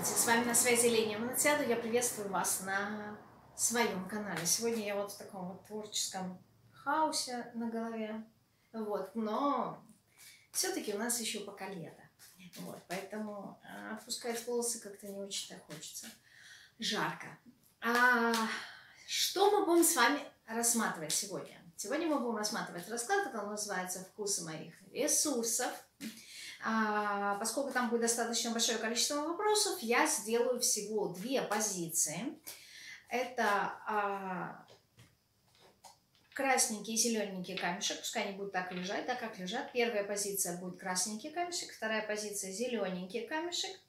Здравствуйте, с вами на связи Леня Монатяду. Я приветствую вас на своем канале. Сегодня я вот в таком вот творческом хаосе на голове, вот, но все-таки у нас еще пока лето, вот, поэтому отпускать волосы как-то не очень-то хочется. Жарко. Что мы будем с вами рассматривать сегодня? Сегодня мы будем рассматривать расклад, который называется «Вкусы моих ресурсов». Поскольку там будет достаточно большое количество вопросов, я сделаю всего две позиции. Это красненький и зелененький камешек, пускай они будут так лежать, да, как лежат. Первая позиция будет красненький камешек, вторая позиция зелененький камешек.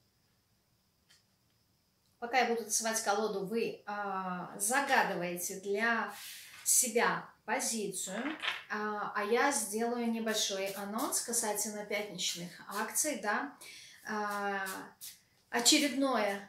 Пока я буду тасовать колоду, вы загадываете для себя позицию, а я сделаю небольшой анонс касательно пятничных акций, да, очередное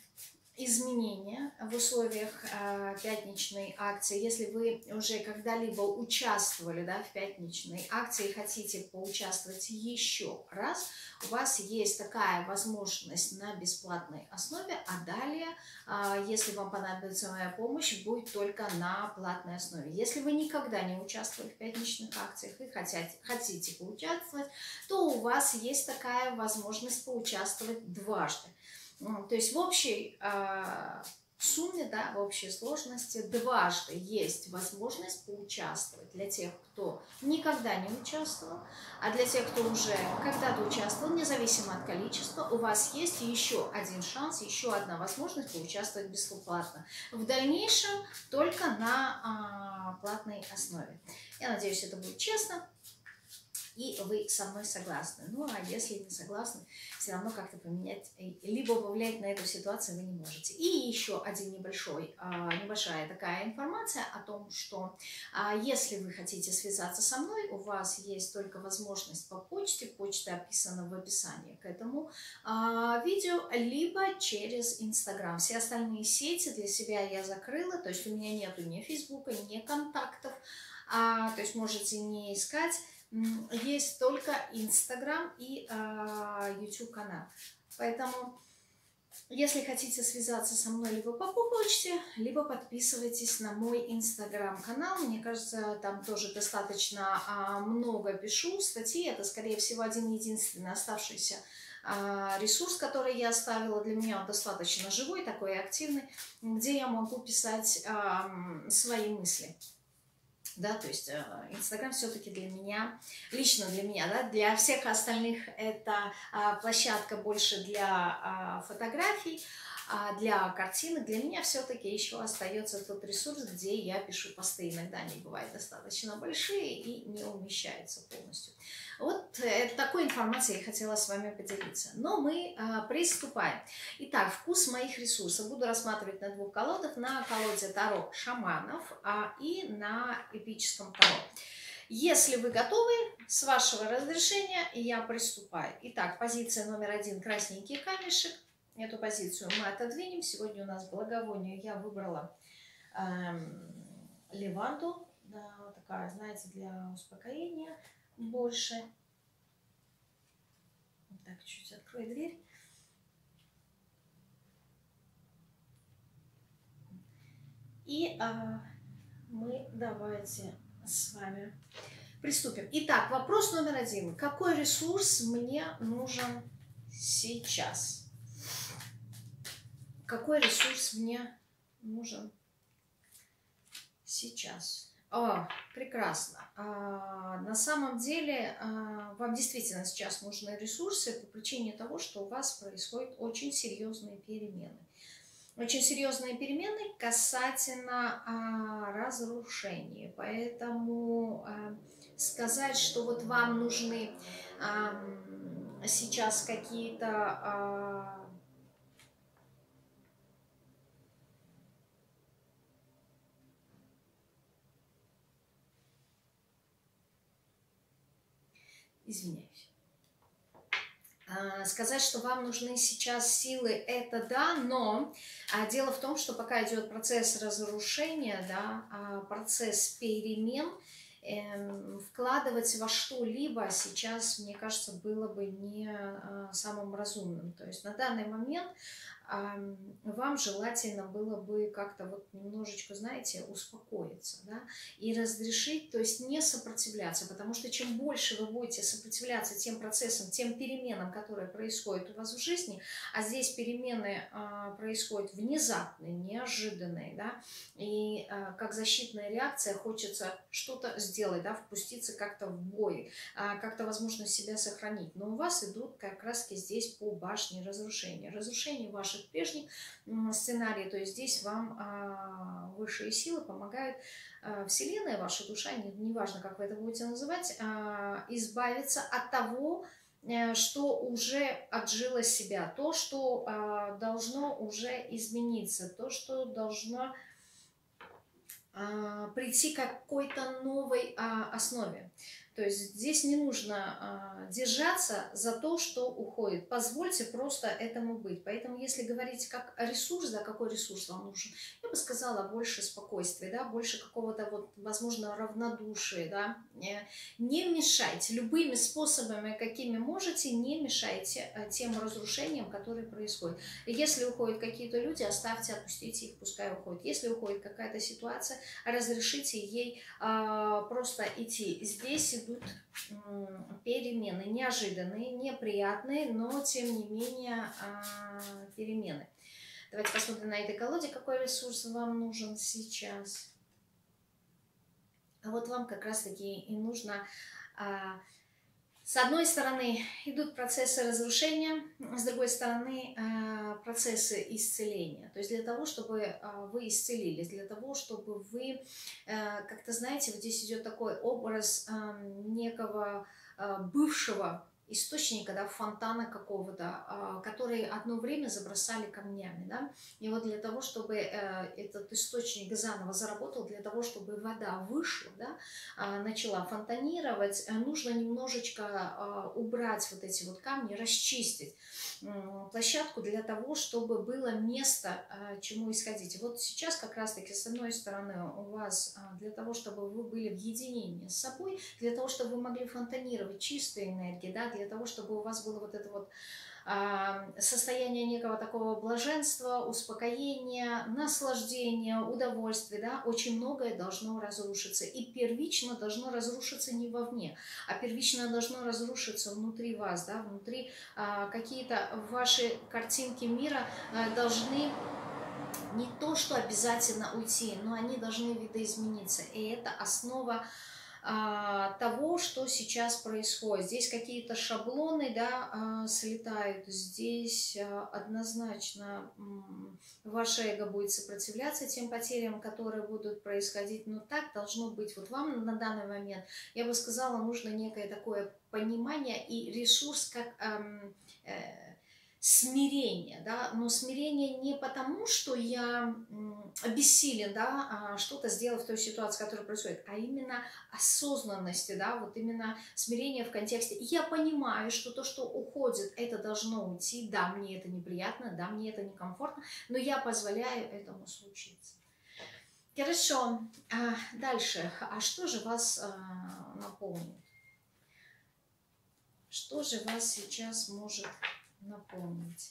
изменение в условиях пятничной акции. Если вы уже когда-либо участвовали, да, в пятничной акции и хотите поучаствовать еще раз, у вас есть такая возможность на бесплатной основе, а далее, если вам понадобится моя помощь, будет только на платной основе. Если вы никогда не участвовали в пятничных акциях и хотите поучаствовать, то у вас есть такая возможность поучаствовать дважды. То есть в общей сумме, да, в общей сложности дважды есть возможность поучаствовать для тех, кто никогда не участвовал, а для тех, кто уже когда-то участвовал, независимо от количества, у вас есть еще один шанс, еще одна возможность поучаствовать бесплатно. В дальнейшем только на платной основе. Я надеюсь, это будет честно. И вы со мной согласны. Ну, а если не согласны, все равно как-то поменять, либо повлиять на эту ситуацию вы не можете. И еще один небольшая такая информация о том, что если вы хотите связаться со мной, у вас есть только возможность по почте. Почта описана в описании к этому видео, либо через Инстаграм. Все остальные сети для себя я закрыла, то есть у меня нету ни Фейсбука, ни контактов, то есть можете не искать. Есть только Инстаграм и YouTube канал. Поэтому, если хотите связаться со мной либо по почте, либо подписывайтесь на мой Инстаграм канал. Мне кажется, там тоже достаточно много пишу статьи. Это, скорее всего, один-единственный оставшийся ресурс, который я оставила. Для меня он достаточно живой, такой активный, где я могу писать свои мысли. Да, то есть Инстаграм все-таки для меня, лично для меня, да, для всех остальных это площадка больше для фотографий, для картинок. Для меня все-таки еще остается тот ресурс, где я пишу посты. Иногда они бывают достаточно большие и не умещаются полностью. Вот такой информацией я хотела с вами поделиться. Но мы приступаем. Итак, вкус моих ресурсов. Буду рассматривать на двух колодах. На колоде Таро Шаманов и на эпическом Таро. Если вы готовы, с вашего разрешения я приступаю. Итак, позиция номер 1. Красненький камешек. Эту позицию мы отодвинем. Сегодня у нас благовоние. Я выбрала леванду. Да, такая, знаете, для успокоения больше. Так, чуть открою дверь. И мы давайте с вами приступим. Итак, вопрос номер 1. Какой ресурс мне нужен сейчас? Какой ресурс мне нужен сейчас? Прекрасно. На самом деле вам действительно сейчас нужны ресурсы по причине того, что у вас происходят очень серьезные перемены. Очень серьезные перемены касательно разрушений. Поэтому сказать, что вот вам нужны сейчас какие-то извиняюсь. Сказать, что вам нужны сейчас силы, это да, но дело в том, что пока идет процесс разрушения, да, процесс перемен, вкладывать во что-либо сейчас, мне кажется, было бы не самым разумным. То есть на данный момент вам желательно было бы как-то вот немножечко, знаете, успокоиться, да, и разрешить, то есть не сопротивляться, потому что чем больше вы будете сопротивляться тем процессам, тем переменам, которые происходят у вас в жизни, а здесь перемены происходят внезапные, неожиданные, да, и как защитная реакция хочется что-то сделать, да, впуститься как-то в бой, как-то, возможно, себя сохранить. Но у вас идут как раз-таки здесь по башне разрушения. Разрушение ваших прежних сценариев, то есть здесь вам высшие силы помогают, Вселенная, ваша душа, неважно, как вы это будете называть, избавиться от того, что уже отжило себя, то, что должно уже измениться, то, что должно прийти к какой-то новой основе. То есть здесь не нужно держаться за то, что уходит. Позвольте просто этому быть. Поэтому если говорить как ресурс, да, какой ресурс вам нужен, я бы сказала больше спокойствия, да, больше какого-то вот, возможно, равнодушия, да. Не мешайте любыми способами, какими можете, не мешайте тем разрушениям, которые происходят. Если уходят какие-то люди, оставьте, отпустите их, пускай уходят. Если уходит какая-то ситуация, разрешите ей просто идти. Здесь идут перемены, неожиданные, неприятные, но тем не менее перемены. Давайте посмотрим на этой колоде, какой ресурс вам нужен сейчас. А вот вам как раз-таки и нужно... С одной стороны идут процессы разрушения, с другой стороны процессы исцеления. То есть для того, чтобы вы исцелились, для того, чтобы вы, как-то знаете, вот здесь идет такой образ некого бывшего источника, да, фонтана какого-то, который одно время забросали камнями, да, и вот для того, чтобы этот источник заново заработал, для того, чтобы вода вышла, да, начала фонтанировать, нужно немножечко убрать вот эти вот камни, расчистить площадку для того, чтобы было место, чему исходить. И вот сейчас как раз-таки с одной стороны у вас для того, чтобы вы были в единении с собой, для того, чтобы вы могли фонтанировать чистой энергией, да, для того, чтобы у вас было вот это вот состояние некого такого блаженства, успокоения, наслаждения, удовольствия, да, очень многое должно разрушиться. И первично должно разрушиться не вовне, а первично должно разрушиться внутри вас, да, внутри какие-то ваши картинки мира должны не то, что обязательно уйти, но они должны видоизмениться. И это основа того, что сейчас происходит. Здесь какие-то шаблоны, да, слетают. Здесь однозначно ваше эго будет сопротивляться тем потерям, которые будут происходить. Но так должно быть. Вот вам на данный момент, я бы сказала, нужно некое такое понимание и ресурс, как смирение, да, но смирение не потому, что я бессилен, да, что-то сделать в той ситуации, которая происходит, а именно осознанности, да, вот именно смирение в контексте. Я понимаю, что то, что уходит, это должно уйти, да, мне это неприятно, да, мне это некомфортно, но я позволяю этому случиться. Хорошо, дальше. А что же вас наполнит? Что же вас сейчас может напомнить?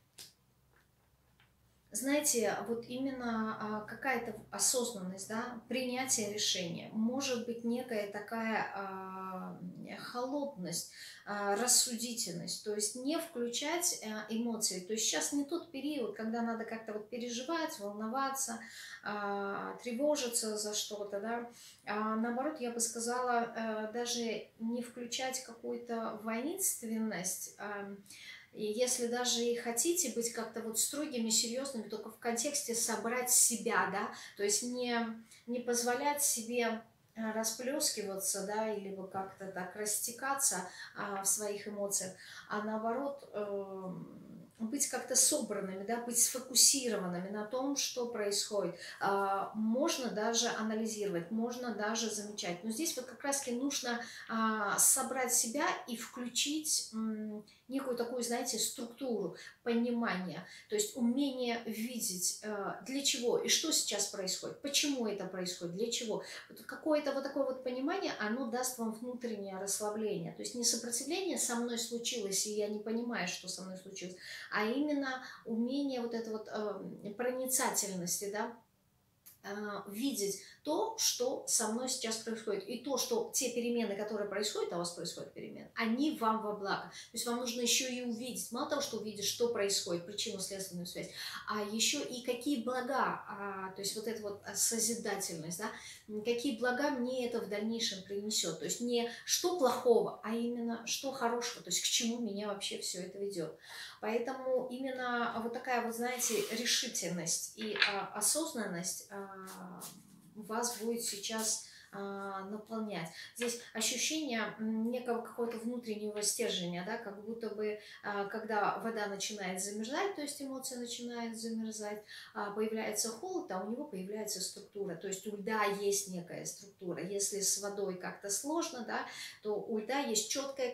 Знаете, вот именно какая-то осознанность, да, принятие решения, может быть некая такая холодность, рассудительность, то есть не включать эмоции. То есть сейчас не тот период, когда надо как-то вот переживать, волноваться, тревожиться за что-то, да. Наоборот, я бы сказала, даже не включать какую-то воинственность. И если даже и хотите быть как-то вот строгими, серьезными, только в контексте собрать себя, да, то есть не позволять себе расплескиваться, да, или как-то так растекаться в своих эмоциях, а наоборот быть как-то собранными, да, быть сфокусированными на том, что происходит. Можно даже анализировать, можно даже замечать. Но здесь вот как раз-таки нужно собрать себя и включить некую такую, знаете, структуру, понимание, то есть умение видеть, для чего и что сейчас происходит, почему это происходит, для чего. Вот какое-то вот такое вот понимание, оно даст вам внутреннее расслабление. То есть не сопротивление «со мной случилось, и я не понимаю, что со мной случилось», а именно умение вот этой вот проницательности, да, видеть то, что со мной сейчас происходит, и то, что те перемены, которые происходят, а у вас происходят перемены, они вам во благо. То есть вам нужно еще и увидеть, мало того, что увидеть, что происходит, причинно-следственную связь, а еще и какие блага, то есть вот эта вот созидательность, да, какие блага мне это в дальнейшем принесет. То есть не что плохого, а именно что хорошего, то есть к чему меня вообще все это ведет. Поэтому именно вот такая вот, знаете, решительность и осознанность вас будет сейчас наполнять. Здесь ощущение некого какого-то внутреннего стержня, да, как будто бы, когда вода начинает замерзать, то есть эмоции начинают замерзать, появляется холод, а у него появляется структура. То есть у льда есть некая структура. Если с водой как-то сложно, да, то у льда есть четкая,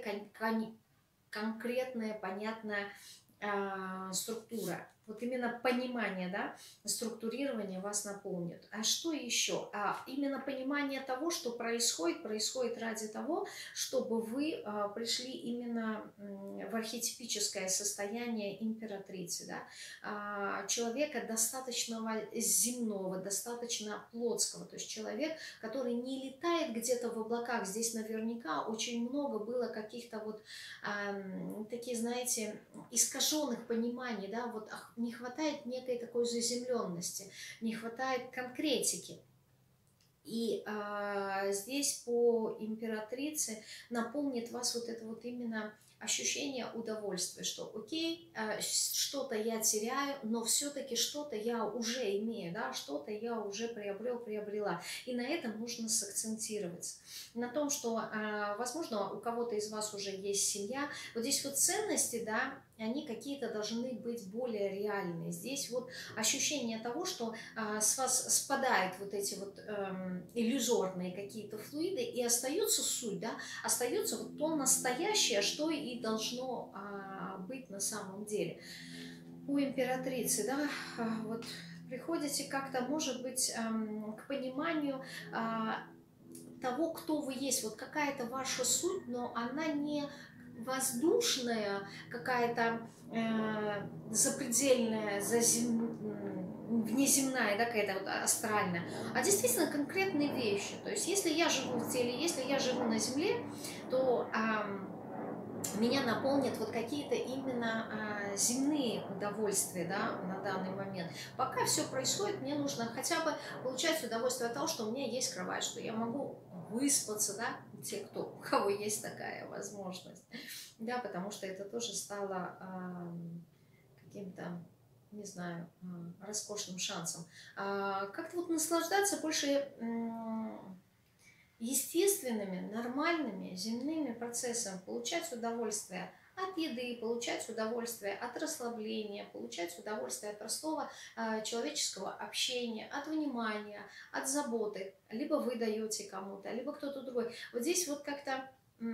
конкретная, понятная структура. Вот именно понимание, да, структурирование вас наполнит. А что еще? Именно понимание того, что происходит ради того, чтобы вы пришли именно в архетипическое состояние императрицы, да, человека достаточно земного, достаточно плотского, то есть человек, который не летает где-то в облаках. Здесь наверняка очень много было каких-то вот такие, знаете, искаженных пониманий, да, вот не хватает некой такой заземленности, не хватает конкретики. И здесь по императрице наполнит вас вот это вот именно ощущение удовольствия, что окей, что-то я теряю, но все-таки что-то я уже имею, да, что-то я уже приобрела. И на этом нужно сакцентироваться. На том, что, возможно, у кого-то из вас уже есть семья. Вот здесь вот ценности, да, они какие-то должны быть более реальные. Здесь вот ощущение того, что с вас спадают вот эти вот иллюзорные какие-то флуиды, и остается суть, да, остается вот то настоящее, что и должно быть на самом деле. У императрицы, да, вот приходите как-то, может быть, к пониманию того, кто вы есть, вот какая-то ваша суть, но она не воздушная, какая-то запредельная, внеземная, да, какая-то вот астральная, а действительно конкретные вещи. То есть если я живу в теле, если я живу на земле, то меня наполнят вот какие-то именно земные удовольствия, да, на данный момент. Пока все происходит, мне нужно хотя бы получать удовольствие от того, что у меня есть кровать, что я могу выспаться, да, те, у кого есть такая возможность, да, потому что это тоже стало каким-то, не знаю, роскошным шансом. Как-то вот наслаждаться больше естественными, нормальными земными процессами, получать удовольствие от еды, получать удовольствие от расслабления, получать удовольствие от простого человеческого общения, от внимания, от заботы. Либо вы даете кому-то, либо кто-то другой. Вот здесь вот как-то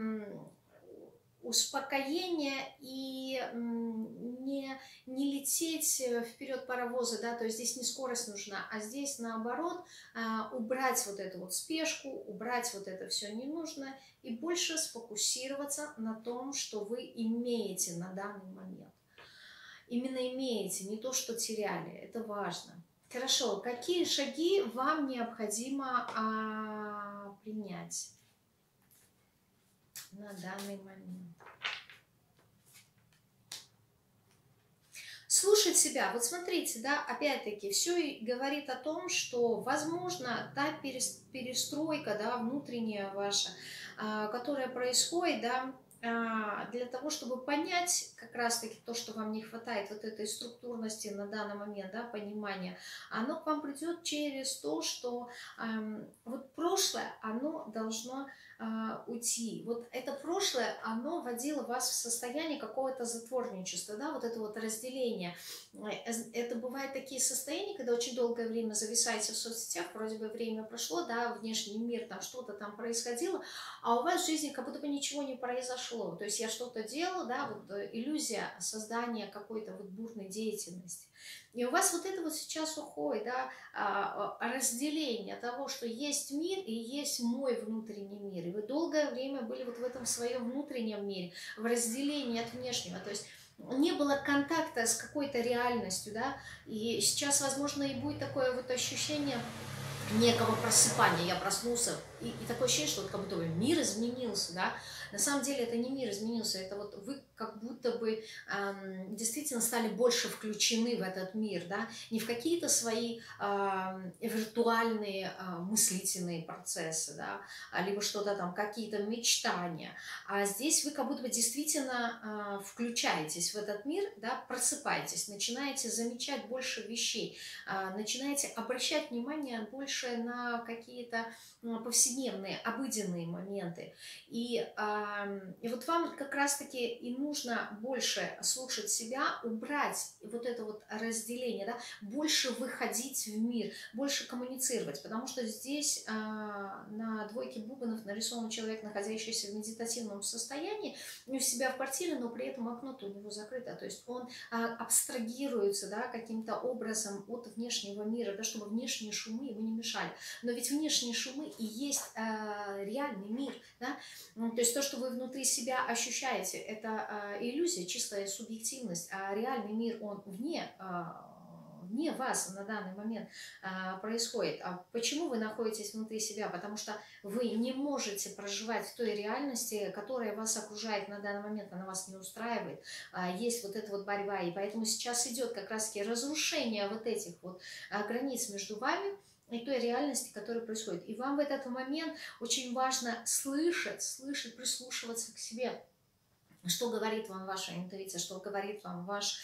успокоение и не лететь вперед паровоза, да, то есть здесь не скорость нужна, а здесь наоборот убрать вот эту вот спешку, убрать вот это все ненужное и больше сфокусироваться на том, что вы имеете на данный момент. Именно имеете, не то, что теряли, это важно. Хорошо, какие шаги вам необходимо принять на данный момент? Слушать себя. Вот смотрите, да, опять-таки, все говорит о том, что, возможно, та перестройка, да, внутренняя ваша, которая происходит, да, для того, чтобы понять как раз-таки то, что вам не хватает вот этой структурности на данный момент, да, понимания, оно к вам придет через то, что вот прошлое, оно должно уйти. Вот это прошлое, оно вводило вас в состояние какого-то затворничества, да, вот это вот разделение. Это бывают такие состояния, когда очень долгое время зависаете в соцсетях, вроде бы время прошло, да, внешний мир, там что-то там происходило, а у вас в жизни как будто бы ничего не произошло, произошло. То есть я что-то делала, да, вот иллюзия создания какой-то вот бурной деятельности. И у вас вот это вот сейчас уходит, да, разделение того, что есть мир и есть мой внутренний мир. И вы долгое время были вот в этом своем внутреннем мире, в разделении от внешнего. То есть не было контакта с какой-то реальностью, да, и сейчас, возможно, и будет такое вот ощущение некого просыпания. Я проснулся, и такое ощущение, что вот как будто бы мир изменился, да. На самом деле это не мир изменился, это вот вы как будто бы действительно стали больше включены в этот мир, да, не в какие-то свои виртуальные мыслительные процессы, да, либо что-то там, какие-то мечтания, а здесь вы как будто бы действительно включаетесь в этот мир, да, просыпаетесь, начинаете замечать больше вещей, начинаете обращать внимание больше на какие-то повседневные, обыденные моменты. И вот вам как раз-таки и нужно больше слушать себя, убрать вот это вот разделение, да, больше выходить в мир, больше коммуницировать, потому что здесь на двойке бубенов нарисован человек, находящийся в медитативном состоянии, у себя в квартире, но при этом окно-то у него закрыто, то есть он абстрагируется, да, каким-то образом от внешнего мира, да, чтобы внешние шумы ему не мешали. Но ведь внешние шумы и есть реальный мир, да? То есть то, что вы внутри себя ощущаете, это иллюзия, чистая субъективность, а реальный мир, он вне вас на данный момент происходит. А почему вы находитесь внутри себя? Потому что вы не можете проживать в той реальности, которая вас окружает на данный момент, она вас не устраивает. Есть вот эта вот борьба, и поэтому сейчас идет как раз-таки разрушение вот этих вот границ между вами и той реальности, которая происходит. И вам в этот момент очень важно слышать, прислушиваться к себе. Что говорит вам ваша интуиция, что говорит вам ваш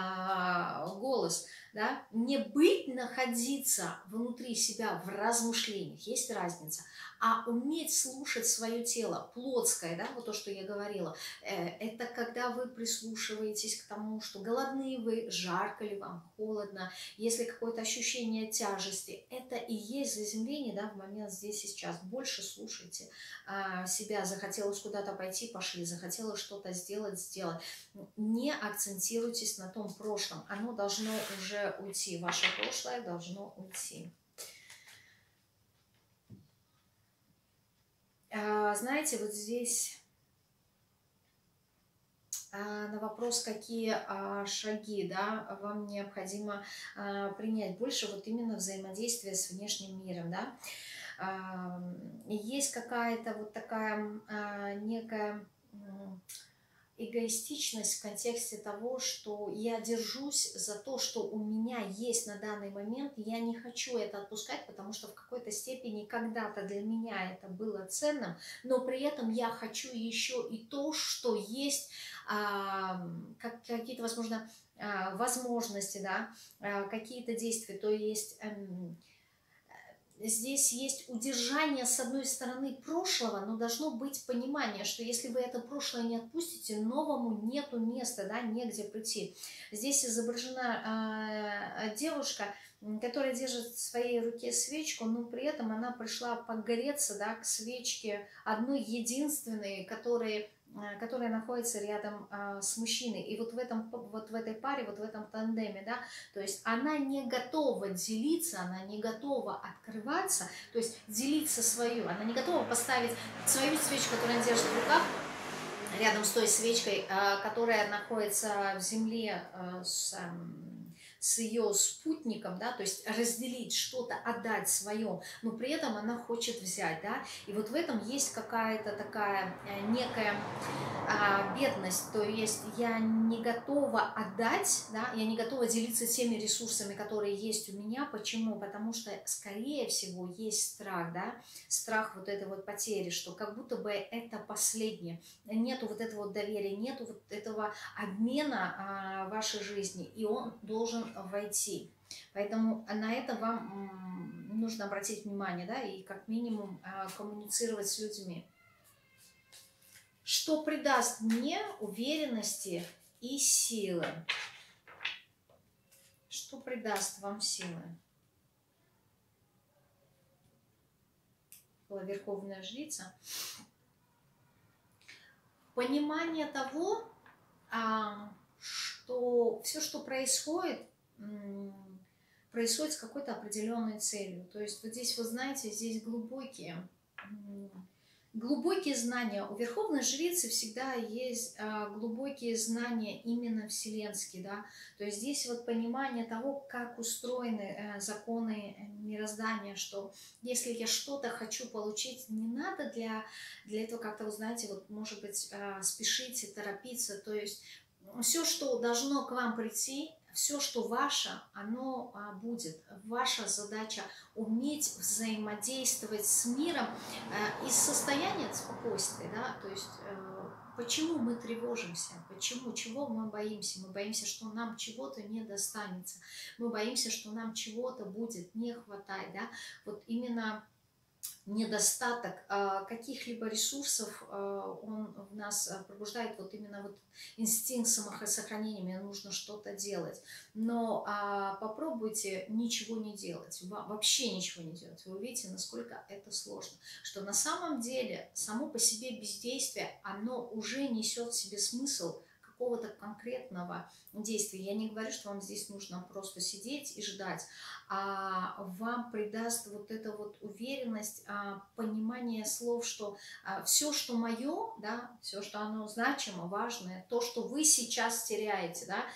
голос, да? Не быть, находиться внутри себя в размышлениях, есть разница, а уметь слушать свое тело, плотское, да, вот то, что я говорила, это когда вы прислушиваетесь к тому, что голодны вы, жарко ли вам, холодно, если какое-то ощущение тяжести, это и есть заземление, да, в момент здесь и сейчас. Больше слушайте себя, захотелось куда-то пойти, пошли, захотелось что-то сделать, сделать. Не акцентируйтесь на том прошлом, оно должно уже уйти, ваше прошлое должно уйти. Знаете, вот здесь на вопрос, какие шаги, да, вам необходимо принять больше, вот именно взаимодействие с внешним миром, да. Есть какая-то вот такая некая эгоистичность в контексте того, что я держусь за то, что у меня есть на данный момент, я не хочу это отпускать, потому что в какой-то степени когда-то для меня это было ценным, но при этом я хочу еще и то, что есть, какие-то, возможно, возможности, да, какие-то действия, то есть здесь есть удержание, с одной стороны, прошлого, но должно быть понимание, что если вы это прошлое не отпустите, новому нету места, да, негде прийти. Здесь изображена девушка, которая держит в своей руке свечку, но при этом она пришла погреться, да, к свечке одной единственной, которая находится рядом с мужчиной. И вот в этой паре, вот в этом тандеме, да, то есть она не готова делиться, она не готова открываться, то есть делиться свою, она не готова поставить свою свечку, которую она держит в руках, рядом с той свечкой, которая находится в земле с ее спутником, да, то есть разделить что-то, отдать свое, но при этом она хочет взять, да, и вот в этом есть какая-то такая некая бедность, то есть я не готова отдать, да, я не готова делиться теми ресурсами, которые есть у меня. Почему? Потому что, скорее всего, есть страх, да, страх вот этой вот потери, что как будто бы это последнее, нету вот этого вот доверия, нету вот этого обмена в вашей жизни, и он должен войти. Поэтому на это вам нужно обратить внимание, да, и как минимум коммуницировать с людьми. Что придаст мне уверенности и силы? Что придаст вам силы? Была Верховная Жрица. Понимание того, что все, что происходит, происходит с какой-то определенной целью. То есть вот здесь, вы знаете, здесь глубокие знания. У Верховной Жрицы всегда есть глубокие знания именно вселенские, да. То есть здесь вот понимание того, как устроены законы мироздания, что если я что-то хочу получить, не надо для этого как-то, вы знаете, вот может быть спешить и торопиться. То есть все, что должно к вам прийти, все, что ваше, оно будет. Ваша задача уметь взаимодействовать с миром из состояния спокойствия, да, то есть почему мы тревожимся, почему, чего мы боимся? Мы боимся, что нам чего-то не достанется, мы боимся, что нам чего-то будет не хватать, да, вот именно недостаток каких-либо ресурсов, он в нас пробуждает вот именно вот инстинкт самосохранения, мне нужно что-то делать. Но попробуйте ничего не делать, вообще ничего не делать. Вы увидите, насколько это сложно. Что на самом деле само по себе бездействие, оно уже несет в себе смысл какого-то конкретного действия. Я не говорю, что вам здесь нужно просто сидеть и ждать, а вам придаст вот эта вот уверенность, понимание слов, что все, что мое, да, все, что оно значимо, важное, то, что вы сейчас теряете, да,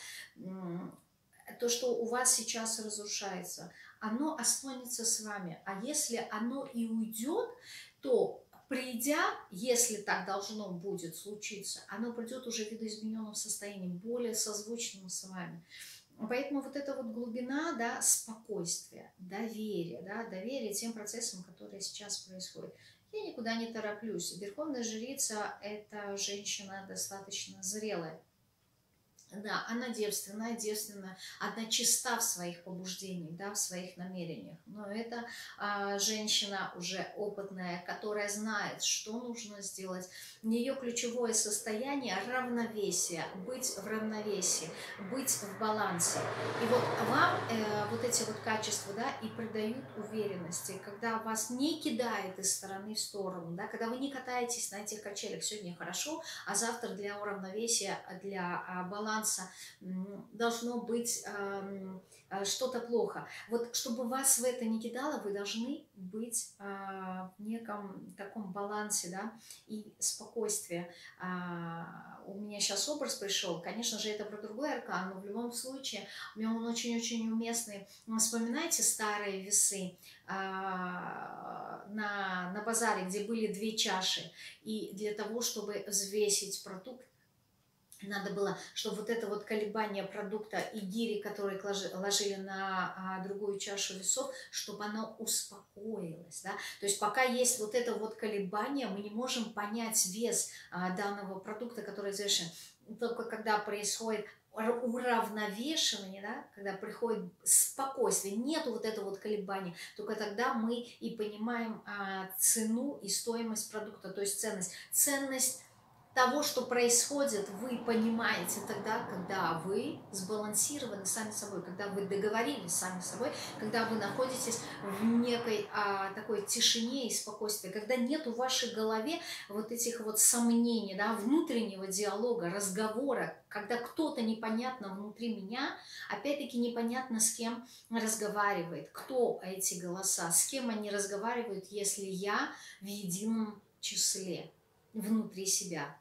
то, что у вас сейчас разрушается, оно останется с вами. А если оно и уйдет, то придя, если так должно будет случиться, оно придет уже в видоизмененном состоянии, более созвучным с вами. Поэтому вот эта вот глубина, да, спокойствия, доверия, да, доверие тем процессам, которые сейчас происходят. Я никуда не тороплюсь. Верховная жрица – это женщина достаточно зрелая. Да, она девственная, она чиста в своих побуждениях, да, в своих намерениях. Но это женщина уже опытная, которая знает, что нужно сделать. Ее ключевое состояние – равновесие, быть в равновесии, быть в балансе. И вот вам вот эти вот качества, да, и придают уверенности, когда вас не кидает из стороны в сторону, да, когда вы не катаетесь на этих качелях. Сегодня хорошо, а завтра для уравновесия, для баланса должно быть что-то плохо. Вот чтобы вас в это не кидало, вы должны быть в неком таком балансе, да, и спокойствии. У меня сейчас образ пришел, конечно же, это про другой аркан, но в любом случае, у меня он очень-очень уместный. Вспоминайте старые весы на базаре, где были две чаши, и для того, чтобы взвесить продукт, надо было, чтобы вот это вот колебание продукта и гири, которые ложили на другую чашу весов, чтобы оно успокоилось. Да? То есть пока есть вот это вот колебание, мы не можем понять вес данного продукта, который завершен. Только когда происходит уравновешивание, да, когда приходит спокойствие, нету вот этого вот колебания, только тогда мы и понимаем цену и стоимость продукта, то есть ценность того, что происходит, вы понимаете тогда, когда вы сбалансированы сами собой, когда вы договорились сами с собой, когда вы находитесь в некой такой тишине и спокойствии, когда нет в вашей голове вот этих вот сомнений, да, внутреннего диалога, разговора, когда кто-то непонятно внутри меня, опять-таки непонятно с кем разговаривает, кто эти голоса, с кем они разговаривают, если я в едином числе внутри себя.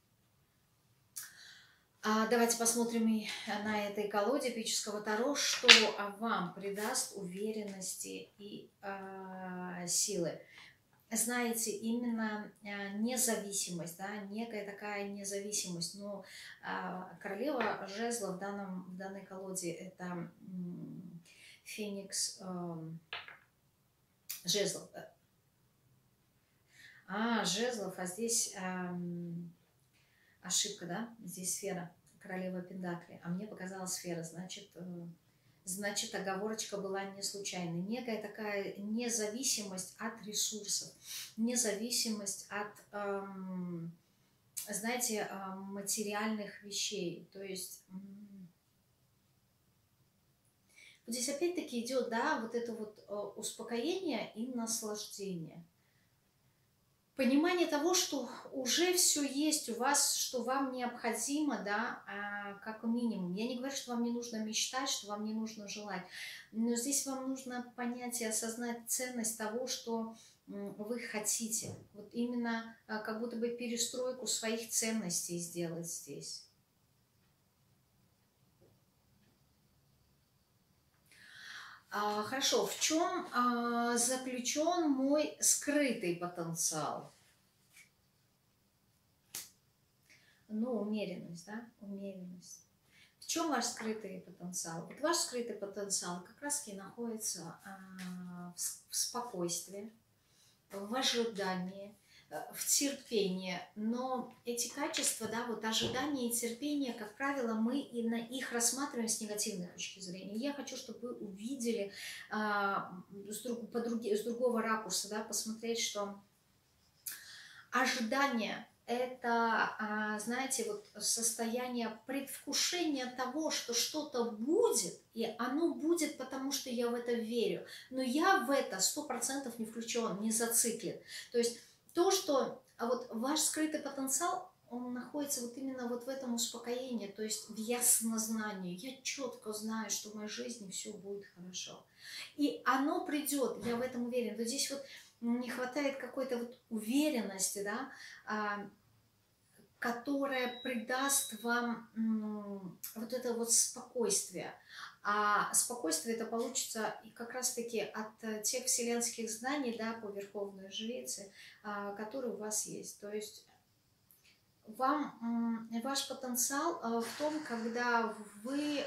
Давайте посмотрим на этой колоде эпического Таро, что вам придаст уверенности и силы. Знаете, именно независимость, да, некая такая независимость. Но королева жезлов в данной колоде – это феникс жезлов. Жезлов, а здесь ошибка, да? Здесь сфера, королева Пентаклей. А мне показалась сфера, значит, оговорочка была не случайной. Некая такая независимость от ресурсов, независимость от, знаете, материальных вещей. То есть вот здесь опять-таки идет, да, вот это вот успокоение и наслаждение. Понимание того, что уже все есть у вас, что вам необходимо, да, как минимум. Я не говорю, что вам не нужно мечтать, что вам не нужно желать, но здесь вам нужно понять и осознать ценность того, что вы хотите. Вот именно как будто бы перестройку своих ценностей сделать здесь. Хорошо, в чем заключен мой скрытый потенциал? Ну, умеренность, да, умеренность. В чем ваш скрытый потенциал? Вот ваш скрытый потенциал как раз-таки находится в спокойствии, в ожидании, в терпении. Но эти качества, да, вот ожидание и терпение, как правило, мы и на их рассматриваем с негативной точки зрения. Я хочу, чтобы вы увидели с другого ракурса, да, посмотреть, что ожидание – это, знаете, вот состояние предвкушения того, что что-то будет, и оно будет, потому что я в это верю. Но я в это 100% не включен, не зациклен. То есть то, что вот ваш скрытый потенциал, он находится вот именно вот в этом успокоении, то есть в яснознании. Я четко знаю, что в моей жизни все будет хорошо. И оно придет, я в этом уверена. То здесь вот не хватает какой-то вот уверенности, да, которая придаст вам вот это вот спокойствие. А спокойствие это получится как раз-таки от тех вселенских знаний, да, по Верховной Жрице, которые у вас есть. То есть ваш потенциал в том, когда вы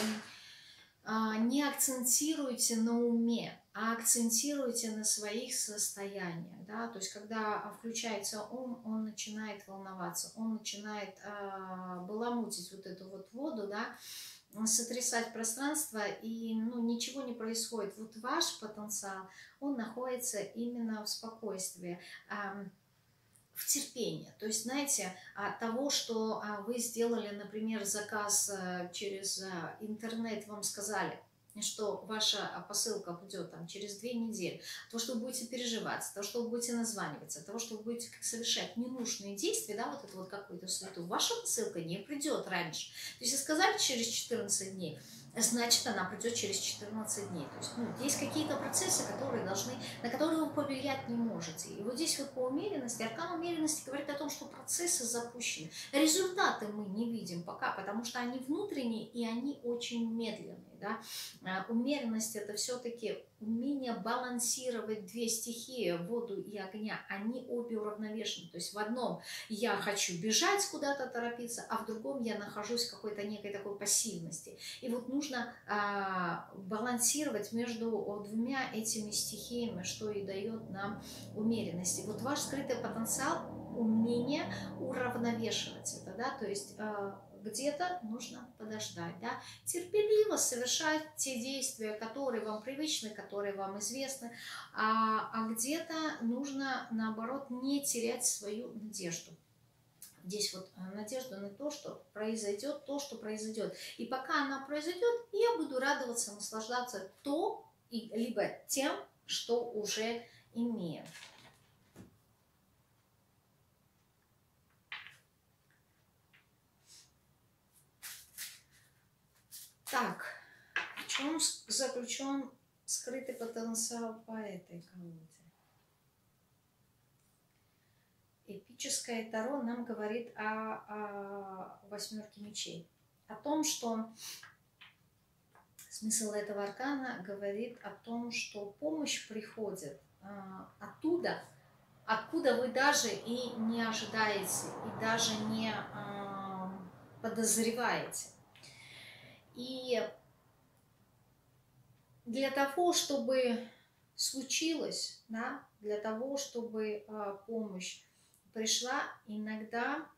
не акцентируете на уме, а акцентируете на своих состояниях. Да? То есть, когда включается ум, он начинает волноваться, он начинает баламутить вот эту вот воду, да? Сотрясать пространство, и ничего не происходит. Вот ваш потенциал, он находится именно в спокойствии, в терпении. То есть, знаете, от того, что вы сделали, например, заказ через интернет, вам сказали, что ваша посылка придет там через 2 недели, то, что вы будете переживать, то, что вы будете названиваться, того, что вы будете совершать ненужные действия, да, вот это вот какую-то суету, ваша посылка не придет раньше. То есть, если сказали через 14 дней, значит, она придет через 14 дней. То есть, есть какие-то процессы, на которые вы повлиять не можете. И вот здесь вот по умеренности, аркан умеренности говорит о том, что процессы запущены. Результаты мы не видим пока, потому что они внутренние и они очень медленные. Да? Умеренность – это все-таки умение балансировать 2 стихии, воду и огня. Они обе уравновешены. То есть в одном я хочу бежать куда-то, торопиться, а в другом я нахожусь в какой-то некой такой пассивности. И вот нужно балансировать между 2 этими стихиями, что и дает нам умеренность. И вот ваш скрытый потенциал – умение уравновешивать это, да, то есть где-то нужно подождать, да, терпеливо совершать те действия, которые вам привычны, которые вам известны, а где-то нужно, наоборот, не терять свою надежду. Здесь вот надежда на то, что произойдет то, что произойдет. И пока она произойдет, я буду радоваться, наслаждаться либо тем, что уже имею. Так, в чем заключен скрытый потенциал по этой колоде? Эпическое Таро нам говорит о 8 мечей. О том, что смысл этого аркана говорит о том, что помощь приходит оттуда, откуда вы даже и не ожидаете, и даже не подозреваете. И для того, чтобы случилось, да, для того, чтобы помощь пришла, иногда,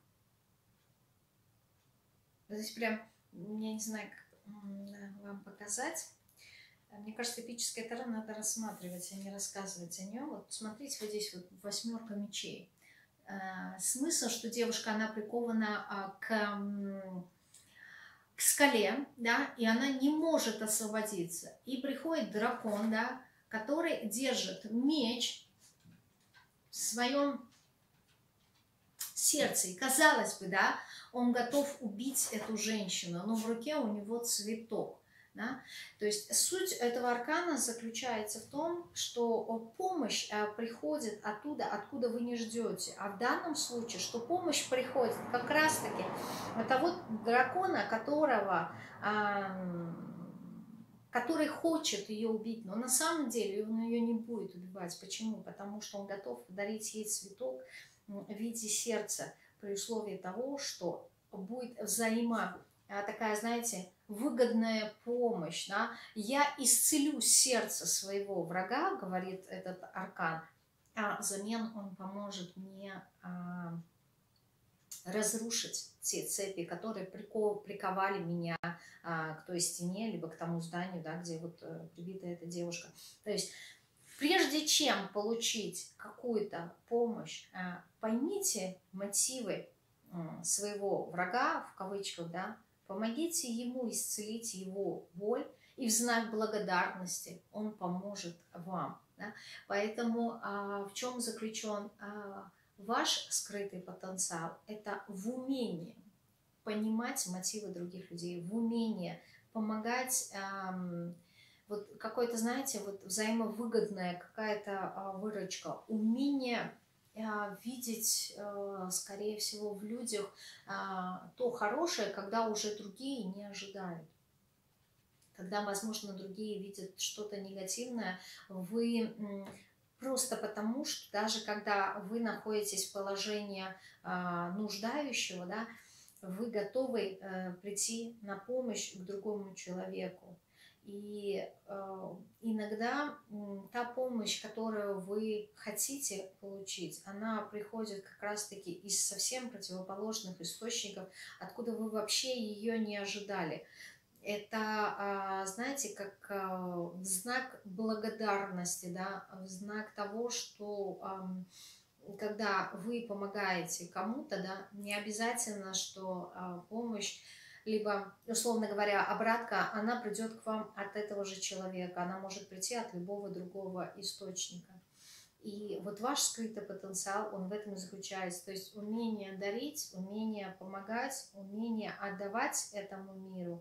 здесь прям, я не знаю, как вам показать, мне кажется, эпическое Таро надо рассматривать, а не рассказывать о нем. Вот смотрите, вот здесь вот 8 мечей. Смысл, что девушка, она прикована к скале, да, и она не может освободиться. И приходит дракон, да, который держит меч в своем сердце. И казалось бы, да, он готов убить эту женщину, но в руке у него цветок. Да? То есть суть этого аркана заключается в том, что помощь приходит оттуда, откуда вы не ждете. А в данном случае, что помощь приходит как раз-таки от того дракона, который хочет ее убить, но на самом деле он ее не будет убивать. Почему? Потому что он готов дарить ей цветок в виде сердца, при условии того, что будет такая, знаете, выгодная помощь. Да? Я исцелю сердце своего врага, говорит этот аркан, а взамен он поможет мне разрушить те цепи, которые приковали меня к той стене, либо к тому зданию, да, где вот прибита эта девушка. То есть прежде чем получить какую-то помощь, поймите мотивы своего врага, в кавычках, да, помогите ему исцелить его боль, и в знак благодарности он поможет вам. Да? Поэтому в чем заключен ваш скрытый потенциал? Это в умении понимать мотивы других людей, в умении помогать, вот какой-то, знаете, вот взаимовыгодная какая-то выручка, умение видеть, скорее всего, в людях то хорошее, когда уже другие не ожидают. Когда, возможно, другие видят что-то негативное, вы просто потому, что даже когда вы находитесь в положении нуждающего, да, вы готовы прийти на помощь к другому человеку. И иногда та помощь, которую вы хотите получить, она приходит как раз-таки из совсем противоположных источников, откуда вы вообще ее не ожидали. Это, знаете, как в знак благодарности, да, в знак того, что когда вы помогаете кому-то, да, не обязательно, что помощь, либо, условно говоря, обратка, она придет к вам от этого же человека, она может прийти от любого другого источника. И вот ваш скрытый потенциал, он в этом и заключается. То есть умение дарить, умение помогать, умение отдавать этому миру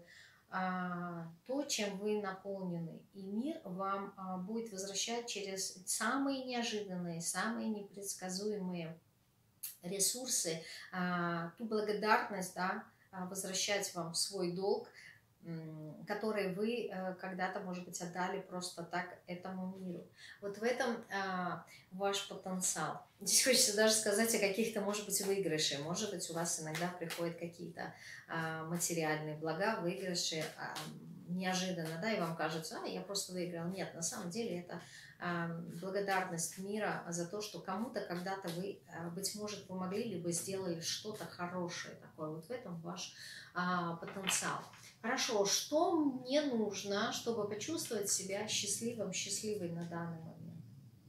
то, чем вы наполнены. И мир вам будет возвращать через самые неожиданные, самые непредсказуемые ресурсы, ту благодарность, да, возвращать вам свой долг, который вы когда-то, может быть, отдали просто так этому миру. Вот в этом ваш потенциал. Здесь хочется даже сказать о каких-то, может быть, выигрышах. Может быть, у вас иногда приходят какие-то материальные блага, выигрыши неожиданно, да, и вам кажется, я просто выиграл. Нет, на самом деле это благодарность мира за то, что кому-то когда-то вы, быть может, помогли, либо сделали что-то хорошее такое. Вот в этом ваш потенциал. Хорошо, что мне нужно, чтобы почувствовать себя счастливой на данный момент?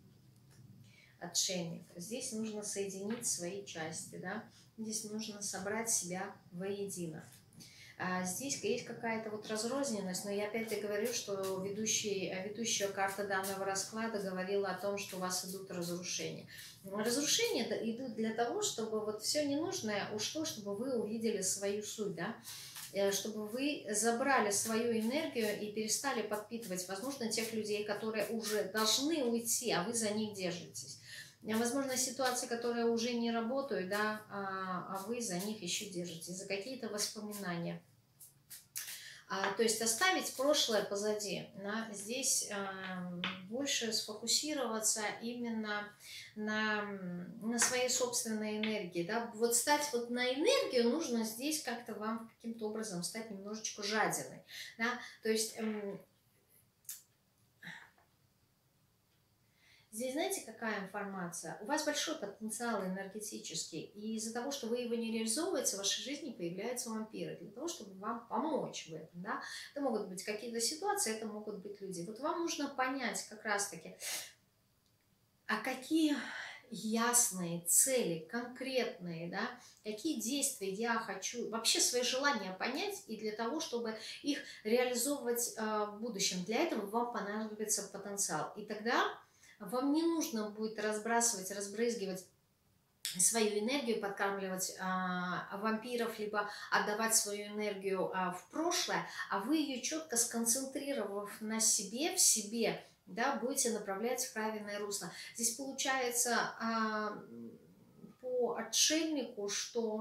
Отшельник. Здесь нужно соединить свои части, да? Здесь нужно собрать себя воедино. Здесь есть какая-то вот разрозненность, но я опять-таки говорю, что ведущая карта данного расклада говорила о том, что у вас идут разрушения. Разрушения идут для того, чтобы вот все ненужное ушло, чтобы вы увидели свою суть, да? Чтобы вы забрали свою энергию и перестали подпитывать, возможно, тех людей, которые уже должны уйти, а вы за них держитесь. Возможно, ситуации, которые уже не работают, да, а вы за них еще держитесь, за какие-то воспоминания. То есть оставить прошлое позади. Да? Здесь больше сфокусироваться именно на своей собственной энергии. Да? Вот стать вот на энергию нужно здесь как-то вам каким-то образом стать немножечко жадиной. Да? То есть здесь знаете, какая информация? У вас большой потенциал энергетический, и из-за того, что вы его не реализовываете, в вашей жизни появляются вампиры, для того, чтобы вам помочь в этом. Да? Это могут быть какие-то ситуации, это могут быть люди. Вот вам нужно понять как раз-таки, а какие ясные цели, конкретные, да, какие действия я хочу, вообще свои желания понять, и для того, чтобы их реализовывать в будущем. Для этого вам понадобится потенциал. И тогда вам не нужно будет разбрасывать, разбрызгивать свою энергию, подкармливать вампиров, либо отдавать свою энергию в прошлое, а вы ее четко сконцентрировав на себе, в себе, да, будете направлять в правильное русло. Здесь получается по отшельнику, что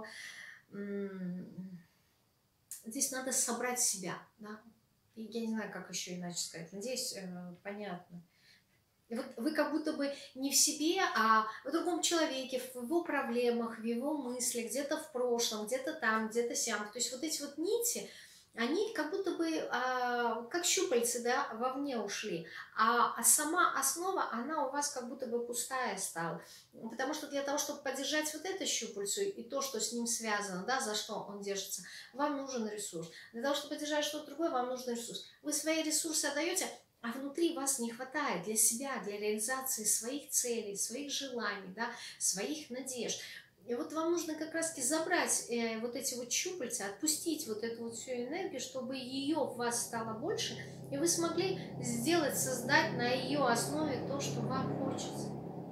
здесь надо собрать себя, да? И я не знаю, как еще иначе сказать. Надеюсь, понятно. Вот вы как будто бы не в себе, а в другом человеке, в его проблемах, в его мыслях, где-то в прошлом, где-то там, где-то сям. То есть вот эти вот нити, они как будто бы как щупальцы, да, вовне ушли. А сама основа, она у вас как будто бы пустая стала. Потому что для того, чтобы поддержать вот это щупальцу и то, что с ним связано, да, за что он держится, вам нужен ресурс. Для того, чтобы поддержать что-то другое, вам нужен ресурс. Вы свои ресурсы отдаете, а внутри вас не хватает для себя, для реализации своих целей, своих желаний, да, своих надежд. И вот вам нужно как раз-таки забрать вот эти вот щупальца, отпустить вот эту вот всю энергию, чтобы ее в вас стало больше, и вы смогли сделать, создать на ее основе то, что вам хочется.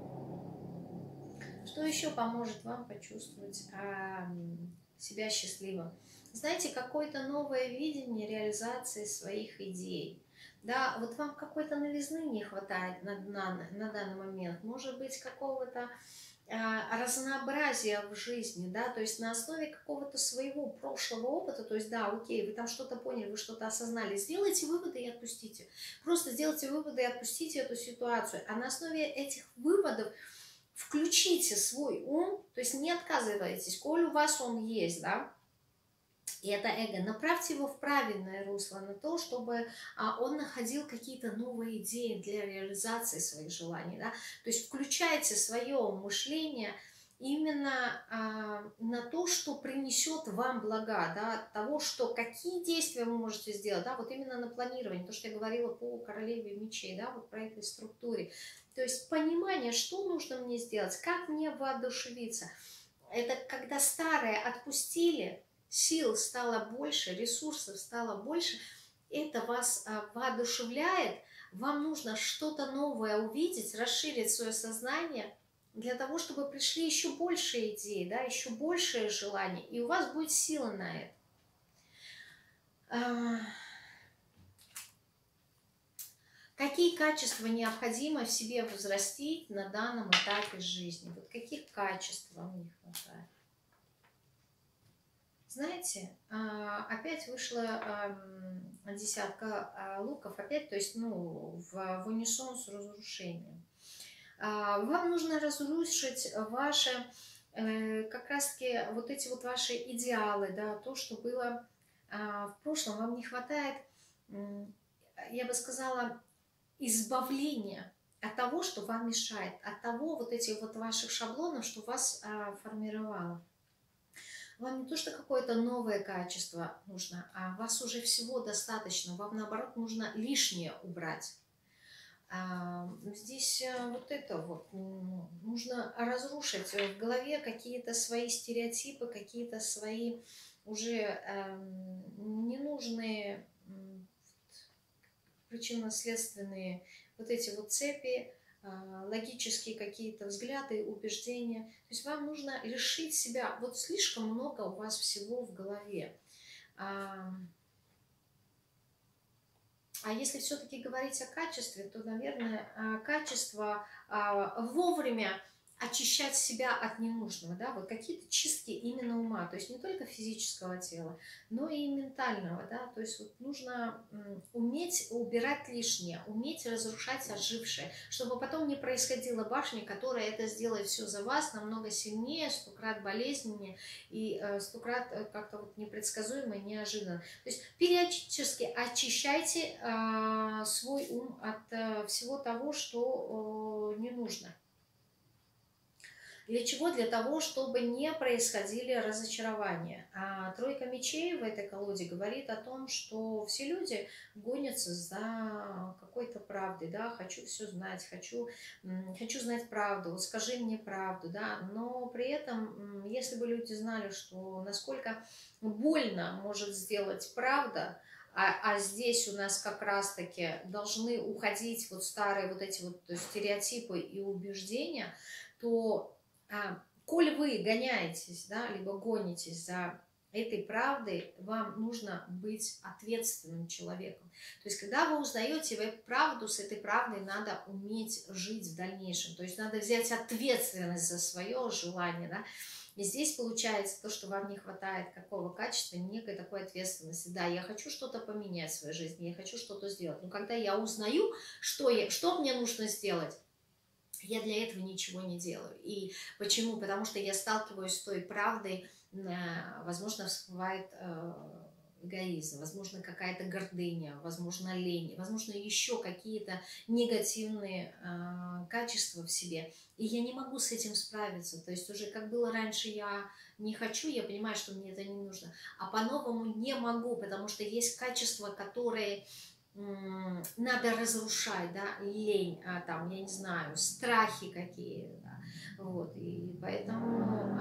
Что еще поможет вам почувствовать себя счастливым? Знаете, какое-то новое видение реализации своих идей. Да, вот вам какой-то новизны не хватает на данный момент, может быть, какого-то разнообразия в жизни, да, то есть на основе какого-то своего прошлого опыта, то есть, да, окей, вы там что-то поняли, вы что-то осознали, сделайте выводы и отпустите. Просто сделайте выводы и отпустите эту ситуацию, а на основе этих выводов включите свой ум, то есть не отказывайтесь, коль у вас он есть, да, и это эго, направьте его в правильное русло, на то, чтобы он находил какие-то новые идеи для реализации своих желаний. Да? То есть включайте свое мышление именно на то, что принесет вам блага, да? Того, что какие действия вы можете сделать, да? Вот именно на планирование, то, что я говорила по королеве мечей, да? Вот про этой структуре. То есть понимание, что нужно мне сделать, как мне воодушевиться. Это когда старое отпустили, сил стало больше, ресурсов стало больше, это вас воодушевляет, вам нужно что-то новое увидеть, расширить свое сознание для того, чтобы пришли еще больше идей, да, еще большее желание, и у вас будет сила на это. Какие качества необходимо в себе возрастить на данном этапе жизни? Вот каких качеств вам не хватает? Знаете, опять вышла десятка луков, опять, то есть, ну, в унисон с разрушением. Вам нужно разрушить ваши, как раз-таки, вот эти вот ваши идеалы, да, то, что было в прошлом. Вам не хватает, я бы сказала, избавления от того, что вам мешает, от того вот этих вот ваших шаблонов, что вас формировало. Вам не то, что какое-то новое качество нужно, а вас уже всего достаточно. Вам, наоборот, нужно лишнее убрать. Здесь вот это вот нужно разрушить в голове какие-то свои стереотипы, какие-то свои уже ненужные причинно-следственные вот эти вот цепи, логические какие-то взгляды, убеждения. То есть вам нужно лишить себя, вот слишком много у вас всего в голове. А если все-таки говорить о качестве, то, наверное, качество вовремя очищать себя от ненужного, да, вот какие-то чистки именно ума, то есть не только физического тела, но и ментального, да, то есть вот нужно уметь убирать лишнее, уметь разрушать ожившее, чтобы потом не происходила башня, которая это сделает все за вас намного сильнее, 100 крат болезненнее и 100 крат как-то вот непредсказуемо и неожиданно. То есть периодически очищайте свой ум от всего того, что не нужно. Для чего? Для того, чтобы не происходили разочарования. А тройка мечей в этой колоде говорит о том, что все люди гонятся за какой-то правдой, да, хочу все знать, хочу знать правду, вот скажи мне правду, да, но при этом, если бы люди знали, что насколько больно может сделать правда, а здесь у нас как раз-таки должны уходить вот старые вот эти вот стереотипы и убеждения, то коль вы гоняетесь, да, либо гонитесь за этой правдой, вам нужно быть ответственным человеком. То есть, когда вы узнаете эту правду, с этой правдой надо уметь жить в дальнейшем. То есть, надо взять ответственность за свое желание, да. И здесь получается то, что вам не хватает какого качества, некой такой ответственности. Да, я хочу что-то поменять в своей жизни, я хочу что-то сделать. Но когда я узнаю, что мне нужно сделать, я для этого ничего не делаю. И почему? Потому что я сталкиваюсь с той правдой, возможно, всплывает эгоизм, возможно, какая-то гордыня, возможно, лень, возможно, еще какие-то негативные качества в себе. И я не могу с этим справиться. То есть уже как было раньше, я не хочу, я понимаю, что мне это не нужно. А по-новому не могу, потому что есть качества, которые надо разрушать, да, лень, там, я не знаю, страхи какие, да, вот, и поэтому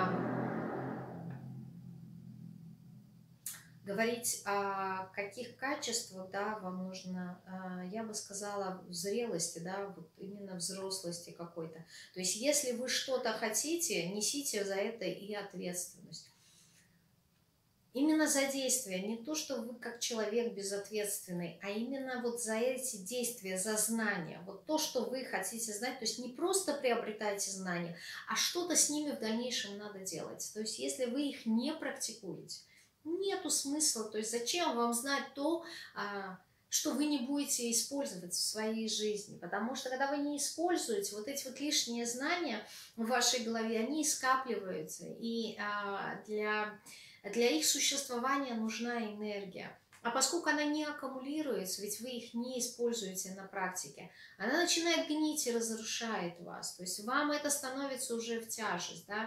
говорить о каких качествах, да, вам нужно, я бы сказала, в зрелости, да, вот именно взрослости какой-то. То есть, если вы что-то хотите, несите за это и ответственность. Именно за действия, не то, что вы как человек безответственный, а именно вот за эти действия, за знания, вот то, что вы хотите знать, то есть не просто приобретайте знания, а что-то с ними в дальнейшем надо делать. То есть если вы их не практикуете, нету смысла, то есть зачем вам знать то, что вы не будете использовать в своей жизни, потому что когда вы не используете вот эти вот лишние знания в вашей голове, они скапливаются, и для их существования нужна энергия. А поскольку она не аккумулируется, ведь вы их не используете на практике, она начинает гнить и разрушает вас. То есть вам это становится уже в тяжесть, да?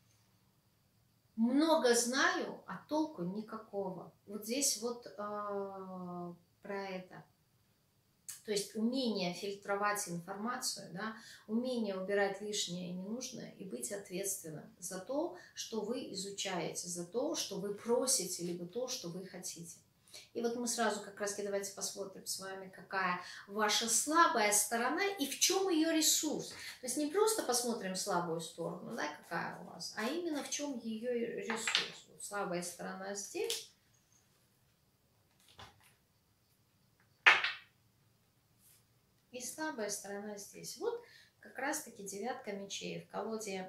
Много знаю, а толку никакого. Вот здесь вот про это. То есть умение фильтровать информацию, да, умение убирать лишнее и ненужное и быть ответственным за то, что вы изучаете, за то, что вы просите, либо то, что вы хотите. И вот мы сразу как раз давайте посмотрим с вами, какая ваша слабая сторона и в чем ее ресурс. То есть не просто посмотрим слабую сторону, да, какая у вас, а именно в чем ее ресурс. Вот слабая сторона здесь. И слабая сторона здесь. Вот как раз-таки девятка мечей в колоде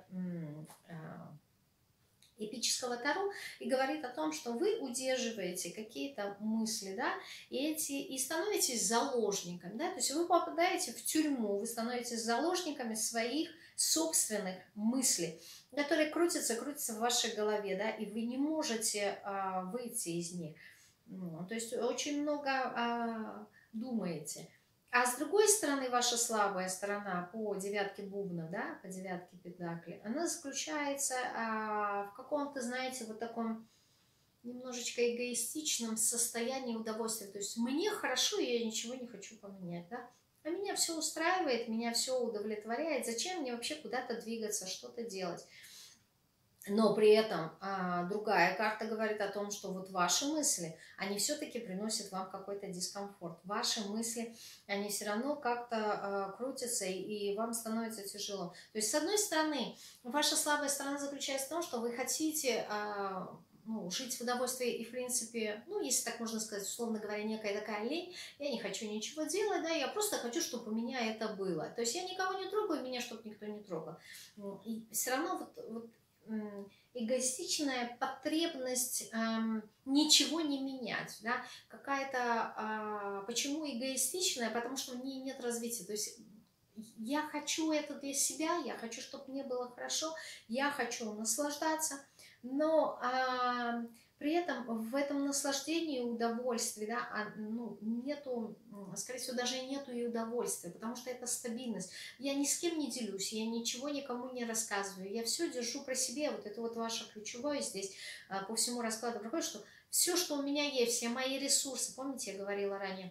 эпического Таро и говорит о том, что вы удерживаете какие-то мысли, да, и становитесь заложником, да, то есть вы попадаете в тюрьму, вы становитесь заложниками своих собственных мыслей, которые крутятся в вашей голове, да, и вы не можете выйти из них. То есть очень много думаете. А с другой стороны, ваша слабая сторона по девятке бубна, да, по девятке пентаклей, она заключается в каком-то, знаете, вот таком немножечко эгоистичном состоянии удовольствия. То есть мне хорошо, и я ничего не хочу поменять, да. А меня все устраивает, меня все удовлетворяет. Зачем мне вообще куда-то двигаться, что-то делать? Но при этом другая карта говорит о том, что вот ваши мысли, они все-таки приносят вам какой-то дискомфорт. Ваши мысли, они все равно как-то крутятся, и вам становится тяжело. То есть, с одной стороны, ваша слабая сторона заключается в том, что вы хотите жить в удовольствии и, в принципе, если так можно сказать, условно говоря, некая такая лень, я не хочу ничего делать, да, я просто хочу, чтобы у меня это было. То есть я никого не трогаю, меня чтобы никто не трогал. И все равно вот эгоистичная потребность ничего не менять, да, какая-то, почему эгоистичная, потому что в ней нет развития, то есть я хочу это для себя, я хочу, чтобы мне было хорошо, я хочу наслаждаться, но при этом в этом наслаждении, удовольствии, да, нету, скорее всего, даже и нету и удовольствия, потому что это стабильность. Я ни с кем не делюсь, я ничего никому не рассказываю, я все держу про себя. Вот это вот ваше ключевое здесь по всему раскладу проходит, что все, что у меня есть, все мои ресурсы, помните, я говорила ранее,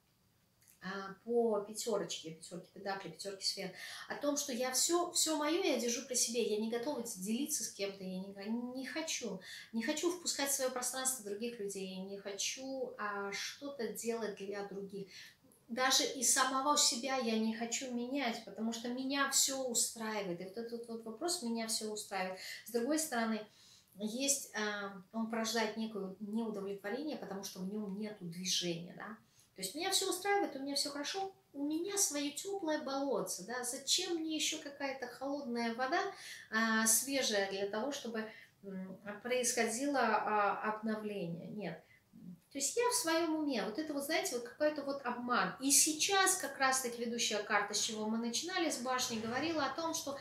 по пятерке пентаклей, пятерке сфер, о том, что я все мое я держу при себе, я не готова делиться с кем-то, я не хочу впускать в свое пространство других людей, я не хочу что-то делать для других. даже и самого себя я не хочу менять, потому что меня все устраивает. И вот этот вот вопрос меня все устраивает. С другой стороны, есть, он порождает некое неудовлетворение, потому что в нем нет движения, да. То есть меня все устраивает, у меня все хорошо, у меня свое теплое болотце, да. Зачем мне еще какая-то холодная вода, свежая для того, чтобы происходило обновление? Нет. То есть я в своем уме, вот это вот, знаете, вот какой-то вот обман. И сейчас как раз-таки ведущая карта, с чего мы начинали, с башни, говорила о том, что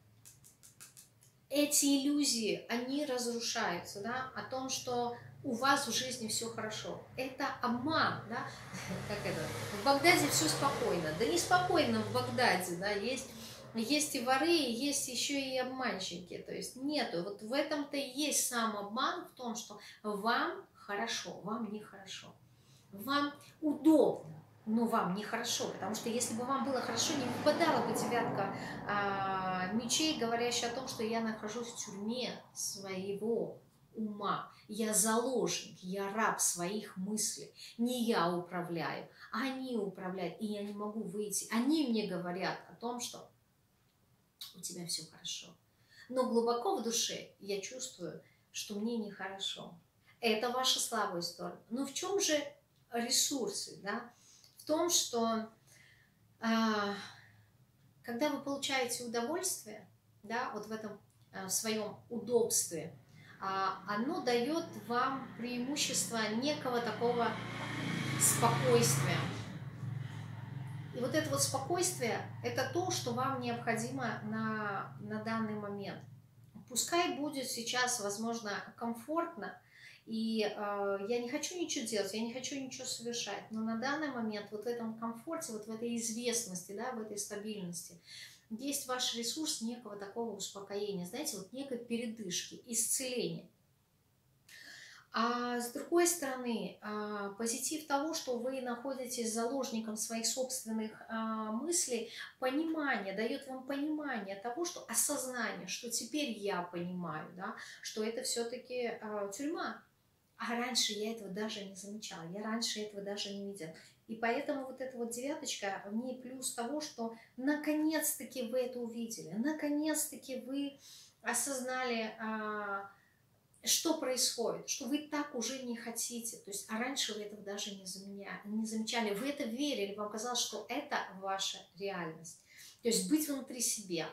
эти иллюзии, они разрушаются, да, о том, что у вас в жизни все хорошо. Это обман, да, как это, в Багдаде все спокойно. Да не спокойно в Багдаде, да, есть и воры, есть еще и обманщики, то есть нету. Вот в этом-то и есть сам обман, в том, что вам хорошо, вам нехорошо. Вам удобно, но вам нехорошо, потому что если бы вам было хорошо, не выпадала бы девятка мечей, говорящая о том, что я нахожусь в тюрьме своего ума, я заложник, я раб своих мыслей, не я управляю, они управляют, и я не могу выйти. Они мне говорят о том, что у тебя все хорошо, но глубоко в душе я чувствую, что мне нехорошо. Это ваша слабая сторона. Но в чем же ресурсы, да? В том, что когда вы получаете удовольствие, да, вот в этом в своем удобстве, оно дает вам преимущество некого такого спокойствия. И вот это вот спокойствие, это то, что вам необходимо на данный момент. Пускай будет сейчас, возможно, комфортно, и я не хочу ничего делать, я не хочу ничего совершать, но на данный момент вот в этом комфорте, вот в этой известности, да, в этой стабильности, есть ваш ресурс некого такого успокоения, знаете, вот некой передышки, исцеления. А с другой стороны, позитив того, что вы находитесь заложником своих собственных мыслей, понимание, дает вам понимание того, что осознание, что теперь я понимаю, да, что это все-таки тюрьма. А раньше я этого даже не замечала, я раньше этого даже не видела. И поэтому вот эта вот девяточка, в ней плюс того, что наконец-таки вы это увидели, наконец-таки вы осознали, что происходит, что вы так уже не хотите, то есть, а раньше вы этого даже не замечали, вы это верили, вам казалось, что это ваша реальность. То есть быть внутри себя,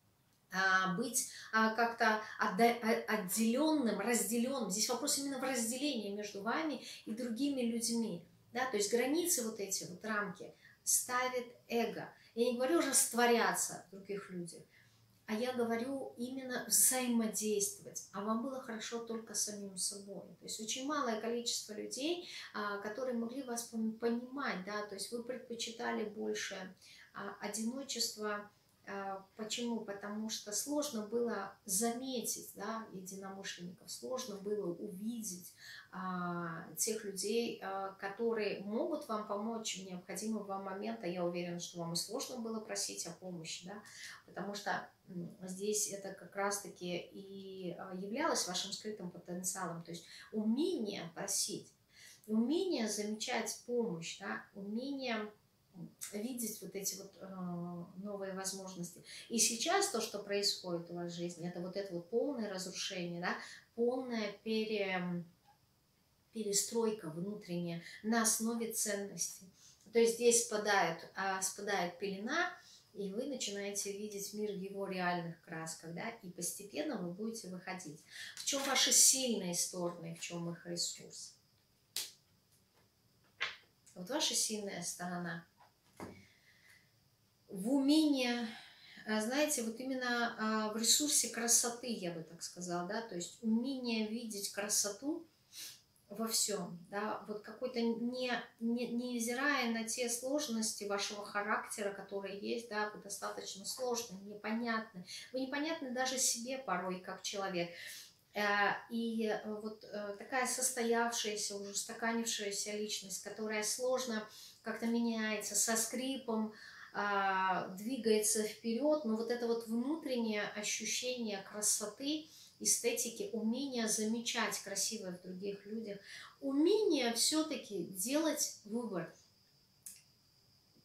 быть как-то отделенным, разделенным. Здесь вопрос именно в разделении между вами и другими людьми. Да? То есть границы вот эти, вот рамки ставит эго. Я не говорю растворяться в других людях, а я говорю именно взаимодействовать, а вам было хорошо только самим собой. То есть очень малое количество людей, которые могли вас понимать, да, то есть вы предпочитали больше одиночество. Почему? Потому что сложно было заметить, да, единомышленников, сложно было увидеть тех людей, которые могут вам помочь в необходимый вам момент, а я уверена, что вам и сложно было просить о помощи, да, потому что здесь это как раз-таки и являлось вашим скрытым потенциалом, то есть умение просить, умение замечать помощь, да, умение видеть вот эти вот новые возможности. И сейчас то, что происходит у вас в жизни, это вот полное разрушение, да, полная перестройка внутренняя на основе ценностей. То есть здесь спадает пелена, и вы начинаете видеть мир в его реальных красках, да, и постепенно вы будете выходить. В чем ваши сильные стороны, в чем их ресурс? Вот ваша сильная сторона в умении, знаете, вот именно в ресурсе красоты, я бы так сказала, да, то есть умение видеть красоту во всем, да, вот какой-то невзирая на те сложности вашего характера, которые есть, да, вы достаточно сложны, непонятны, вы непонятны даже себе порой, как человек. И вот такая состоявшаяся, уже устаканившаяся личность, которая сложно как-то меняется, со скрипом, двигается вперед, но вот это вот внутреннее ощущение красоты, эстетики, умение замечать красивое в других людях, умение все-таки делать выбор.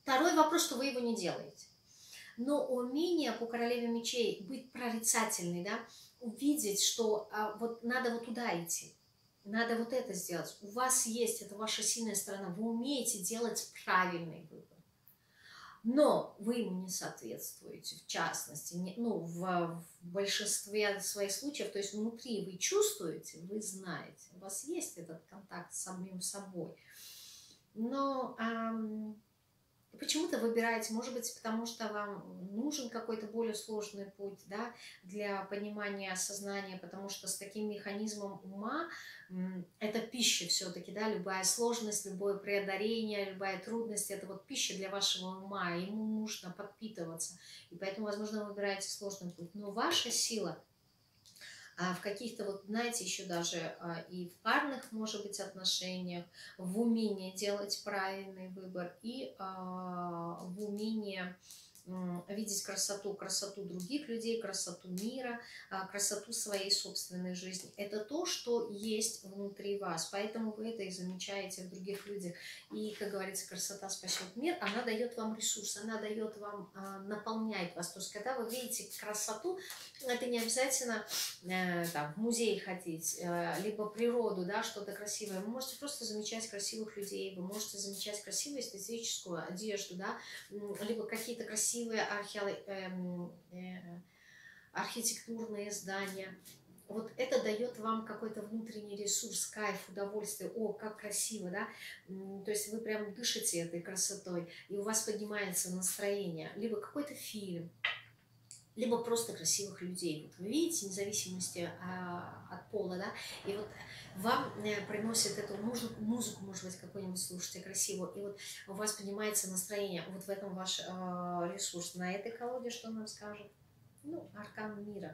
Второй вопрос, что вы его не делаете. Но умение по королеве мечей быть прорицательной, да, увидеть, что вот надо вот туда идти, надо вот это сделать. У вас есть, это ваша сильная сторона, вы умеете делать правильный выбор. Но вы ему не соответствуете, в частности, в большинстве своих случаев, то есть внутри вы чувствуете, вы знаете, у вас есть этот контакт с самим собой. Но почему-то выбираете, может быть, потому что вам нужен какой-то более сложный путь, да, для понимания, осознания, потому что с таким механизмом ума это пища все-таки, да, любая сложность, любое преодоление, любая трудность, это вот пища для вашего ума, ему нужно подпитываться, и поэтому, возможно, вы выбираете сложный путь, но ваша сила в каких-то, вот знаете, еще даже и в парных, может быть, отношениях, в умении делать правильный выбор и в умении видеть красоту, красоту других людей, красоту мира, красоту своей собственной жизни. Это то, что есть внутри вас, поэтому вы это и замечаете в других людях. И, как говорится, красота спасет мир, она дает вам ресурс, она дает вам, наполняет вас. То есть, когда вы видите красоту, это не обязательно там, в музей ходить, либо природу, да, что-то красивое. Вы можете просто замечать красивых людей, вы можете замечать красивую эстетическую одежду, да, либо какие-то красивые архитектурные здания. Вот это дает вам какой-то внутренний ресурс, кайф, удовольствие. О, как красиво, да? То есть вы прям дышите этой красотой, и у вас поднимается настроение. Либо какой-то фильм, либо просто красивых людей. Вот вы видите, вне зависимости от пола, да, и вот вам приносит эту музыку, может быть, какую-нибудь слушаете красивую, и вот у вас поднимается настроение, вот в этом ваш ресурс. На этой колоде что нам скажет? Ну, аркан мира.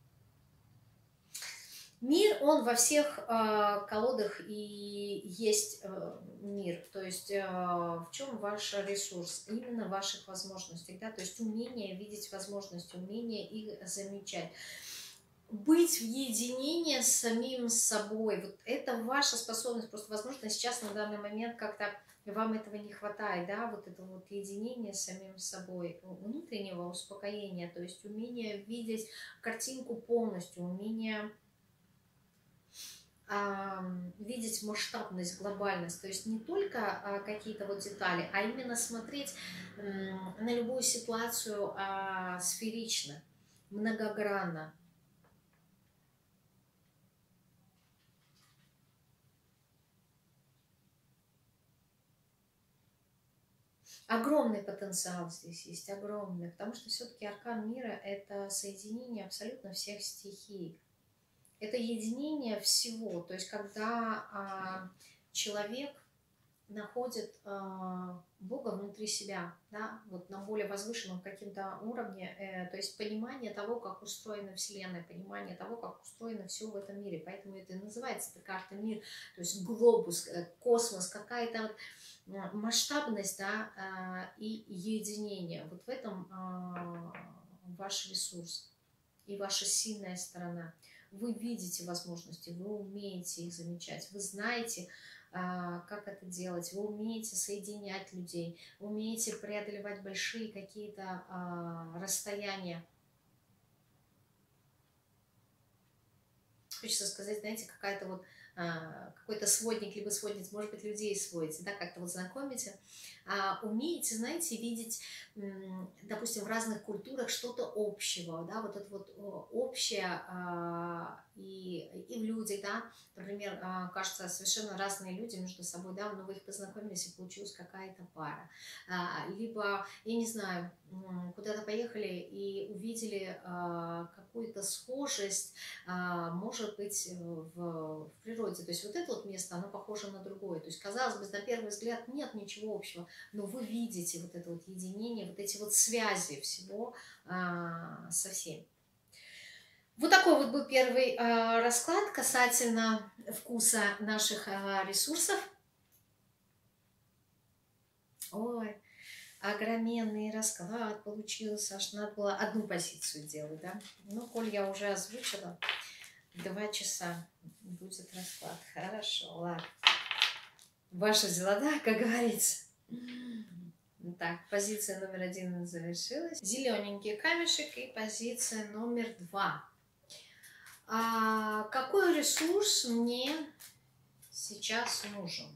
Мир, он во всех колодах и есть мир. То есть в чем ваш ресурс? Именно в ваших возможностях. Да? То есть умение видеть возможности, умение их замечать. Быть в единении с самим собой. Вот это ваша способность. Просто, возможно, сейчас на данный момент как-то вам этого не хватает. Да? Вот это вот единение с самим собой. Внутреннего успокоения. То есть умение видеть картинку полностью. Умение видеть масштабность, глобальность, то есть не только какие-то вот детали, а именно смотреть на любую ситуацию сферично, многогранно. Огромный потенциал здесь есть, огромный, потому что все-таки аркан мира – это соединение абсолютно всех стихий. Это единение всего, то есть когда человек находит Бога внутри себя, да, вот на более возвышенном каким-то уровне, то есть понимание того, как устроена Вселенная, понимание того, как устроено все в этом мире. Поэтому это и называется эта карта мир, то есть глобус, космос, какая-то вот масштабность, да, и единение. Вот в этом ваш ресурс и ваша сильная сторона. Вы видите возможности, вы умеете их замечать, вы знаете, как это делать, вы умеете соединять людей, вы умеете преодолевать большие какие-то расстояния. Хочется сказать, знаете, какая-то вот какой-то сводник, либо сводниц, может быть, людей сводите, да, как-то вот знакомите, умеете, знаете, видеть, допустим, в разных культурах что-то общего, да, вот это вот общее и в людях, да, например, кажется, совершенно разные люди между собой, да, но вы их познакомились, и получилась какая-то пара, либо, я не знаю, куда-то поехали и увидели какую-то схожесть, может быть, в природе. То есть вот это вот место, оно похоже на другое. То есть, казалось бы, на первый взгляд нет ничего общего, но вы видите вот это вот единение, вот эти вот связи всего со всеми. Вот такой вот был первый расклад касательно вкуса наших ресурсов. Ой, огроменный расклад получился, аж надо было одну позицию делать, да? Ну, коль я уже озвучила, 2 часа будет расклад. Хорошо, ладно. Ваши дела, да, как говорится. Так, позиция номер 1 завершилась. Зелененький камешек и позиция номер 2. Какой ресурс мне сейчас нужен?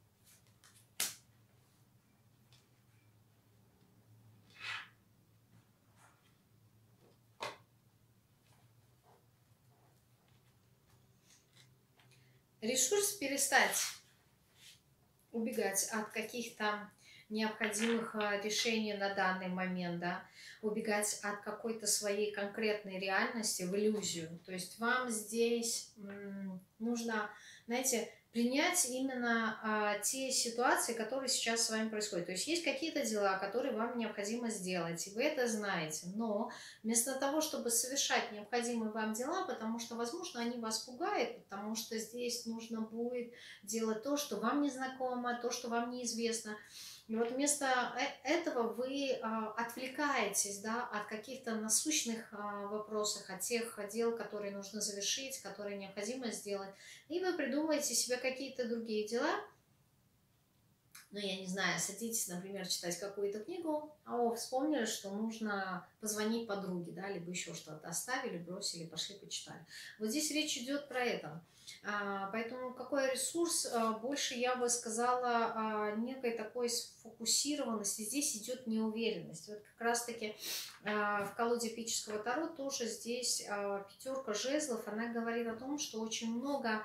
Ресурс перестать убегать от каких-то необходимых решений на данный момент, да, убегать от какой-то своей конкретной реальности в иллюзию. То есть вам здесь нужно, знаете, принять именно те ситуации, которые сейчас с вами происходят. То есть есть какие-то дела, которые вам необходимо сделать, и вы это знаете. Но вместо того, чтобы совершать необходимые вам дела, потому что, возможно, они вас пугают, потому что здесь нужно будет делать то, что вам не знакомо, то, что вам неизвестно. И вот вместо этого вы отвлекаетесь, да, от каких-то насущных вопросов, от тех дел, которые нужно завершить, которые необходимо сделать. И вы придумаете себе какие-то другие дела. Ну, я не знаю, садитесь, например, читать какую-то книгу, вспомнили, что нужно позвонить подруге, да, либо еще что-то оставили, бросили, пошли почитали. Вот здесь речь идет про это. Поэтому какой ресурс? Больше я бы сказала некой такой сфокусированности. Здесь идет неуверенность. Вот как раз-таки в колоде эпического таро тоже здесь пятерка жезлов. Она говорит о том, что очень много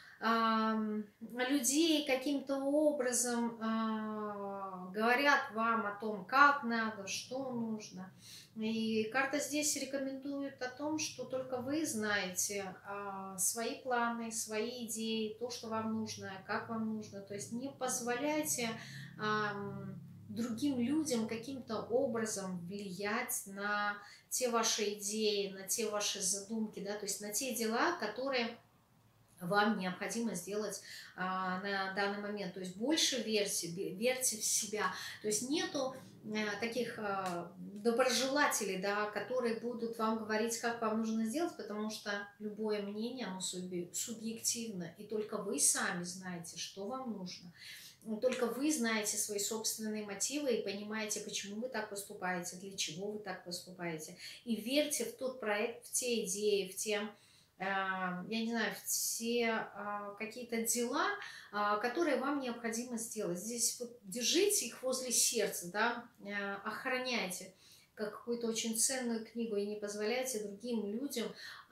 людей каким-то образом говорят вам о том, как надо, что нужно. И карта здесь рекомендует о том, что только вы знаете свои планы, свои идеи, то, что вам нужно, как вам нужно. То есть не позволяйте другим людям каким-то образом влиять на те ваши идеи, на те ваши задумки, да, то есть на те дела, которые вам необходимо сделать на данный момент. То есть больше верьте в себя. То есть нету таких доброжелателей, да, которые будут вам говорить, как вам нужно сделать, потому что любое мнение, оно субъективно, и только вы сами знаете, что вам нужно. Только вы знаете свои собственные мотивы и понимаете, почему вы так поступаете, для чего вы так поступаете. И верьте в тот проект, в те идеи, в те, я не знаю, в те какие-то дела, которые вам необходимо сделать. Здесь вот держите их возле сердца, да, охраняйте как какую-то очень ценную книгу и не позволяйте другим людям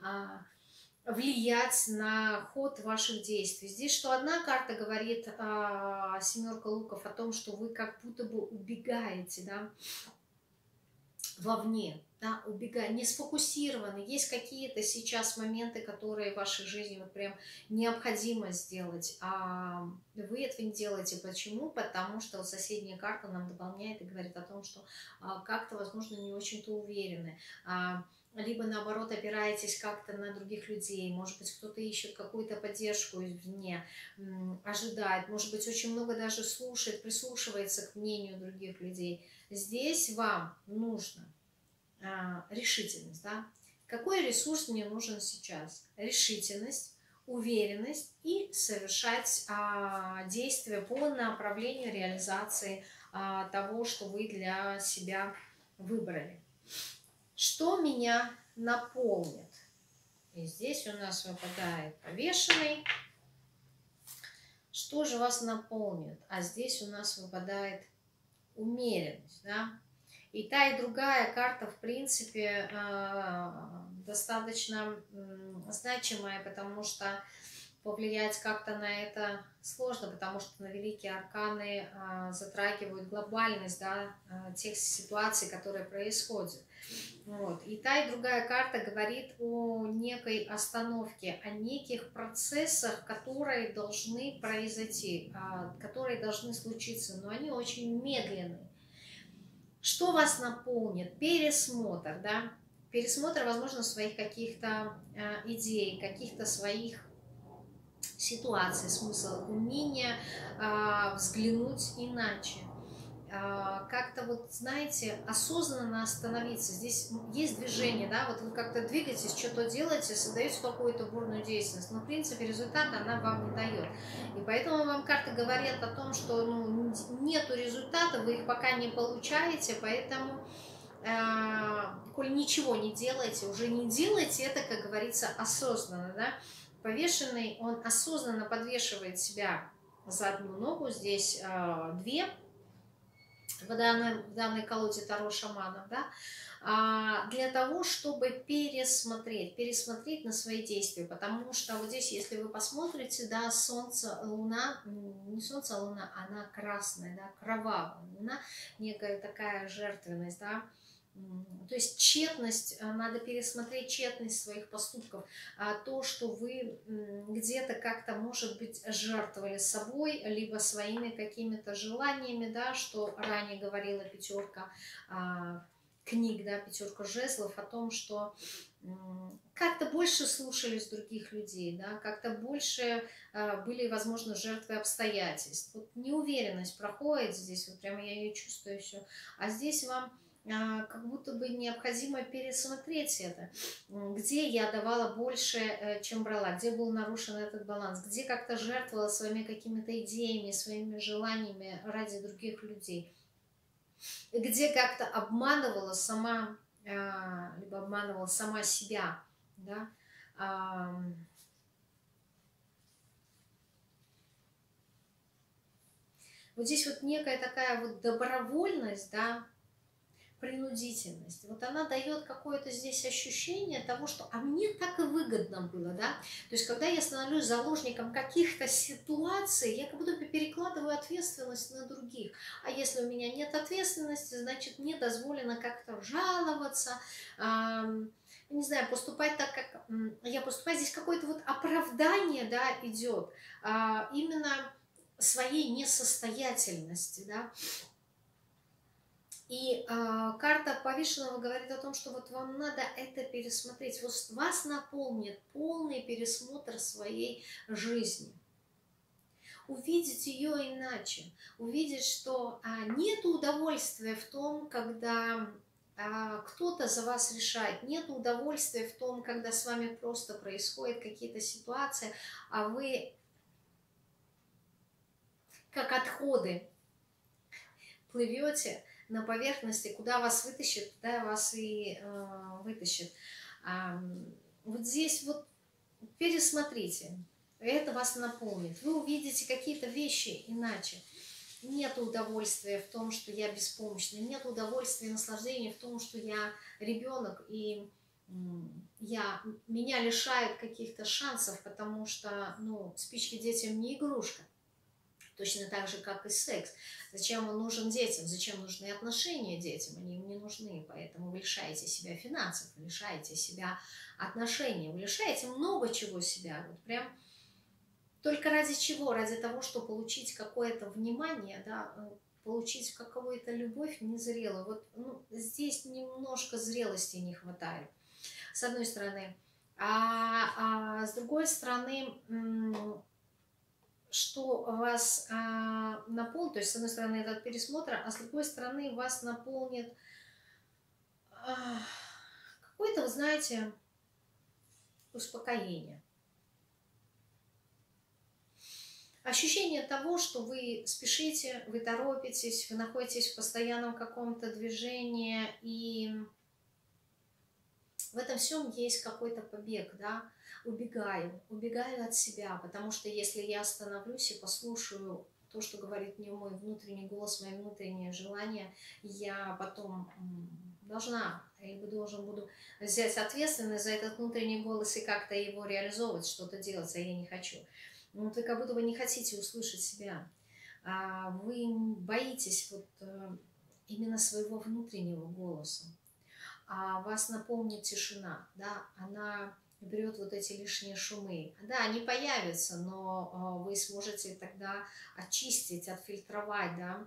влиять на ход ваших действий. Здесь что одна карта говорит, семерка луков, о том, что вы как будто бы убегаете, да, вовне, да, убегая, не сфокусированы. Есть какие-то сейчас моменты, которые в вашей жизни вот прям необходимо сделать, а вы этого не делаете. Почему? Потому что соседняя карта нам дополняет и говорит о том, что как-то, возможно, не очень-то уверены. Либо, наоборот, опираетесь как-то на других людей, может быть, кто-то ищет какую-то поддержку извне, ожидает, может быть, очень много даже слушает, прислушивается к мнению других людей. Здесь вам нужно решительность, да? Какой ресурс мне нужен сейчас? Решительность, уверенность и совершать действия по направлению реализации того, что вы для себя выбрали. Что меня наполнит? И здесь у нас выпадает повешенный. Что же вас наполнит? А здесь у нас выпадает умеренность, да? И та, и другая карта, в принципе, достаточно значимая, потому что повлиять как-то на это сложно, потому что на великие арканы затрагивают глобальность, да, тех ситуаций, которые происходят. Вот. И та, и другая карта говорит о некой остановке, о неких процессах, которые должны произойти, которые должны случиться, но они очень медленные. Что вас наполнит? Пересмотр, да? Пересмотр, возможно, своих каких-то идей, каких-то своих ситуаций, смысл, умение взглянуть иначе. как-то вот, знаете, осознанно остановиться. Здесь есть движение, да, вот вы как-то двигаетесь, что-то делаете, создаете какую-то бурную деятельность, но, в принципе, результата она вам не дает. И поэтому вам карты говорят о том, что ну, нету результата, вы их пока не получаете, поэтому, коль ничего не делаете, уже не делайте это, как говорится, осознанно, да. Повешенный, он осознанно подвешивает себя за одну ногу, здесь две, в данной колоде Таро шаманов, да, для того, чтобы пересмотреть на свои действия, потому что вот здесь, если вы посмотрите, да, солнце, луна, не солнце, а луна, она красная, да, кровавая, луна, некая такая жертвенность, да, то есть тщетность, надо пересмотреть тщетность своих поступков, то, что вы где-то как-то, может быть, жертвовали собой, либо своими какими-то желаниями, да, что ранее говорила пятерка книг, да, пятерка жезлов, о том, что как-то больше слушались других людей, да, как-то больше были, возможно, жертвы обстоятельств. Вот неуверенность проходит здесь, вот прямо я ее чувствую все, а здесь вам как будто бы необходимо пересмотреть это, где я давала больше, чем брала, где был нарушен этот баланс, где как-то жертвовала своими какими-то идеями, своими желаниями ради других людей, где как-то обманывала сама, либо обманывала сама себя, да. Вот здесь вот некая такая вот добровольность, да, принудительность. Вот она дает какое-то здесь ощущение того, что а мне так и выгодно было, да. То есть, когда я становлюсь заложником каких-то ситуаций, я как будто бы перекладываю ответственность на других. А если у меня нет ответственности, значит, мне дозволено как-то жаловаться, не знаю, поступать так, как я поступаю. Здесь какое-то вот оправдание, да, идет именно своей несостоятельности, да. И карта повешенного говорит о том, что вот вам надо это пересмотреть. Вот вас наполнит полный пересмотр своей жизни. Увидеть ее иначе. Увидеть, что нет удовольствия в том, когда кто-то за вас решает. Нет удовольствия в том, когда с вами просто происходят какие-то ситуации, а вы как отходы плывете на поверхности, куда вас вытащит, туда вас и вытащит. Вот здесь вот пересмотрите, это вас наполнит. Вы увидите какие-то вещи иначе. Нет удовольствия в том, что я беспомощна, нет удовольствия и наслаждения в том, что я ребенок, и меня лишают каких-то шансов, потому что спички детям не игрушка. Точно так же, как и секс. Зачем он нужен детям? Зачем нужны отношения детям? Они им не нужны. Поэтому вы лишаете себя финансов, вы лишаете себя отношений, вы лишаете много чего себя. Вот прям только ради чего? Ради того, чтобы получить какое-то внимание, да, получить какую-то любовь незрелую. Вот здесь немножко зрелости не хватает, с одной стороны. А с другой стороны, что вас наполнит, то есть, с одной стороны, этот пересмотр, а с другой стороны, вас наполнит какое-то, вы знаете, успокоение. Ощущение того, что вы спешите, вы торопитесь, вы находитесь в постоянном каком-то движении, и в этом всем есть какой-то побег, да, убегаю от себя, потому что если я остановлюсь и послушаю то, что говорит мне мой внутренний голос, мои внутренние желания, я потом должна, либо должен буду взять ответственность за этот внутренний голос и как-то его реализовывать, что-то делать, а я не хочу. Вот вы как будто бы не хотите услышать себя, вы боитесь вот именно своего внутреннего голоса. А вас наполнит тишина, да, она берет вот эти лишние шумы. Да, они появятся, но вы сможете тогда очистить, отфильтровать, да,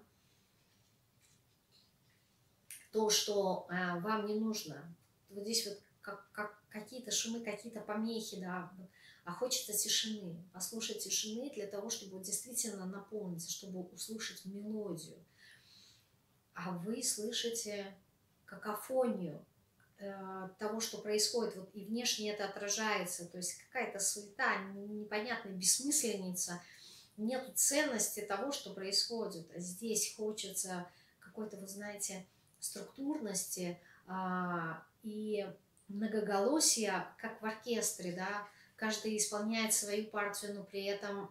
то, что вам не нужно. Вот здесь вот как какие-то шумы, какие-то помехи, да, а хочется тишины, послушать тишины для того, чтобы действительно наполниться, чтобы услышать мелодию. а вы слышите какофонию того, что происходит, вот и внешне это отражается, то есть какая-то суета, непонятная бессмысленница, нету ценности того, что происходит. Здесь хочется какой-то, вы знаете, структурности и многоголосия, как в оркестре, да, каждый исполняет свою партию, но при этом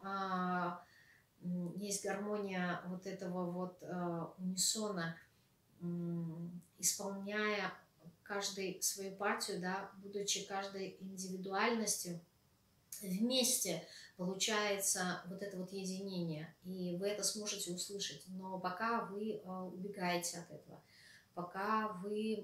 есть гармония вот этого вот унисона, исполняя каждый свою партию, да, будучи каждой индивидуальностью, вместе получается вот это вот единение, и вы это сможете услышать. Но пока вы убегаете от этого, пока вы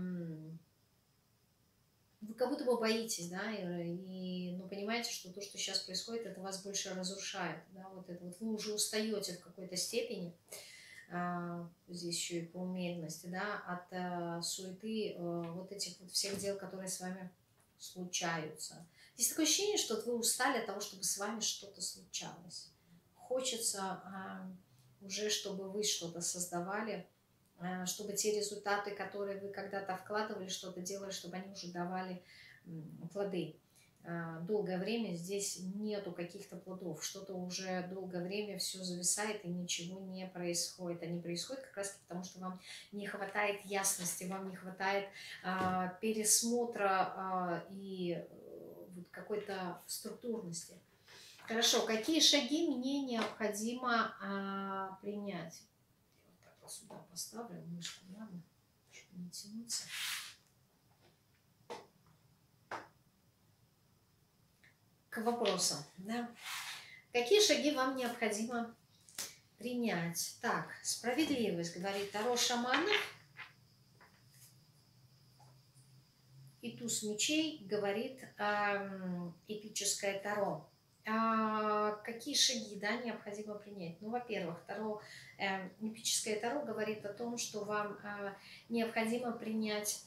как будто бы боитесь, да, но понимаете, что то, что сейчас происходит, это вас больше разрушает, да, вот это вот вы уже устаете в какой-то степени, здесь еще и по умеренности, да, от суеты вот этих вот всех дел, которые с вами случаются. Здесь такое ощущение, что вы устали от того, чтобы с вами что-то случалось. Хочется уже, чтобы вы что-то создавали, чтобы те результаты, которые вы когда-то вкладывали, что-то делали, чтобы они уже давали плоды. Долгое время здесь нету каких-то плодов, что-то уже долгое время все зависает и ничего не происходит. А не происходит как раз потому, что вам не хватает ясности, вам не хватает пересмотра и какой-то структурности. Хорошо, какие шаги мне необходимо принять? Я вот так вот сюда поставлю мышку, ладно, чтобы не тянуться. К вопросам, да? Какие шаги вам необходимо принять? Так, справедливость, говорит Таро шаманов. И туз мечей говорит эпическое Таро. Какие шаги, да, необходимо принять? Ну, во-первых, эпическое Таро говорит о том, что вам необходимо принять,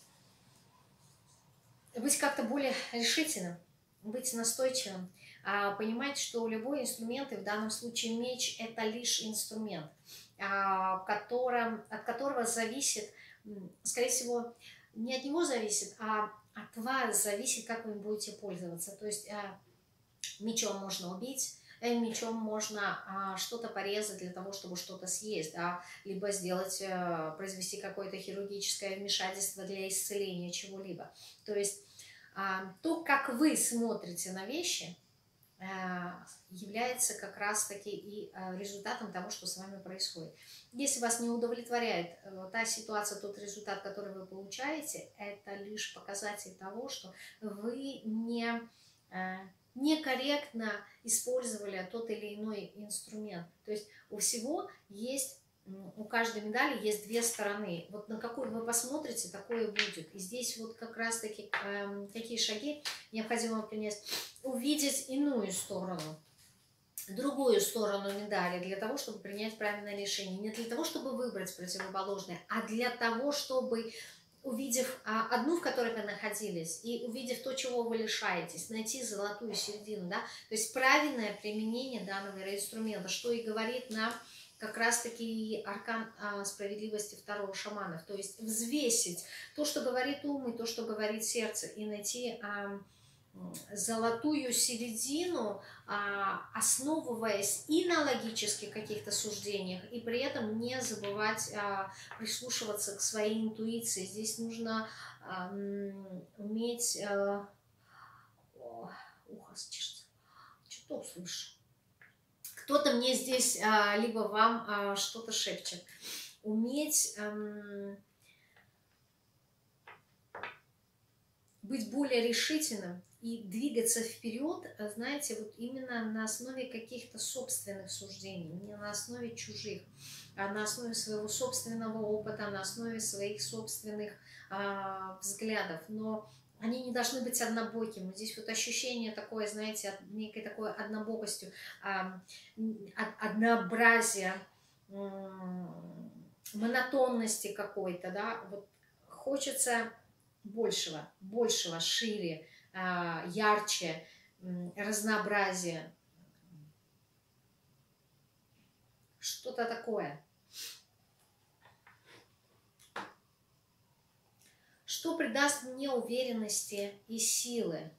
быть как-то более решительным, быть настойчивым, понимать, что любой инструмент, и в данном случае меч, это лишь инструмент, от которого зависит, скорее всего, не от него зависит, а от вас зависит, как вы им будете пользоваться. То есть мечом можно убить, мечом можно что-то порезать для того, чтобы что-то съесть, да? Либо сделать, произвести какое-то хирургическое вмешательство для исцеления чего-либо. То есть то, как вы смотрите на вещи, является как раз-таки и результатом того, что с вами происходит. Если вас не удовлетворяет та ситуация, тот результат, который вы получаете, это лишь показатель того, что вы некорректно использовали тот или иной инструмент. То есть у каждой медали есть две стороны. Вот на какую вы посмотрите, такое будет. И здесь вот как раз-таки какие шаги необходимо принять. Увидеть иную сторону, другую сторону медали, для того, чтобы принять правильное решение. Не для того, чтобы выбрать противоположное, а для того, чтобы, увидев одну, в которой вы находились, и увидев то, чего вы лишаетесь, найти золотую середину, да? То есть правильное применение данного инструмента, что и говорит нам как раз-таки аркан справедливости второго шаманов. То есть взвесить то, что говорит ум, и то, что говорит сердце, и найти золотую середину, основываясь и на логических каких-то суждениях, и при этом не забывать прислушиваться к своей интуиции. Здесь нужно уметь... ухо чешется. Что-то услышу. Кто-то мне здесь, либо вам что-то шепчет. Уметь быть более решительным и двигаться вперед, знаете, вот именно на основе каких-то собственных суждений, не на основе чужих, а на основе своего собственного опыта, на основе своих собственных взглядов. Но они не должны быть однобокими. Здесь вот ощущение такое, знаете, некой такой однобокостью, однообразия, монотонности какой-то, да, вот хочется большего, шире, ярче, разнообразие. Что-то такое. Что придаст мне уверенности и силы?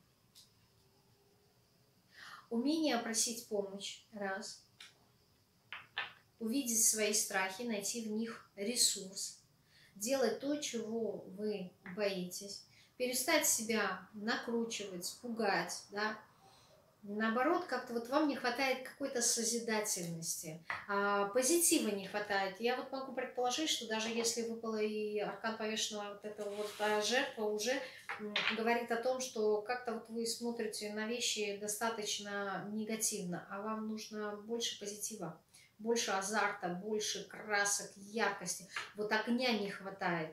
Умение просить помощь, раз. Увидеть свои страхи, найти в них ресурс. Делать то, чего вы боитесь. Перестать себя накручивать, пугать, да. Наоборот, как-то вот вам не хватает какой-то созидательности, позитива не хватает. Я вот могу предположить, что даже если выпала и аркан повешенного, вот эта вот жертва уже говорит о том, что как-то вот вы смотрите на вещи достаточно негативно, а вам нужно больше позитива, больше азарта, больше красок, яркости. Вот огня не хватает.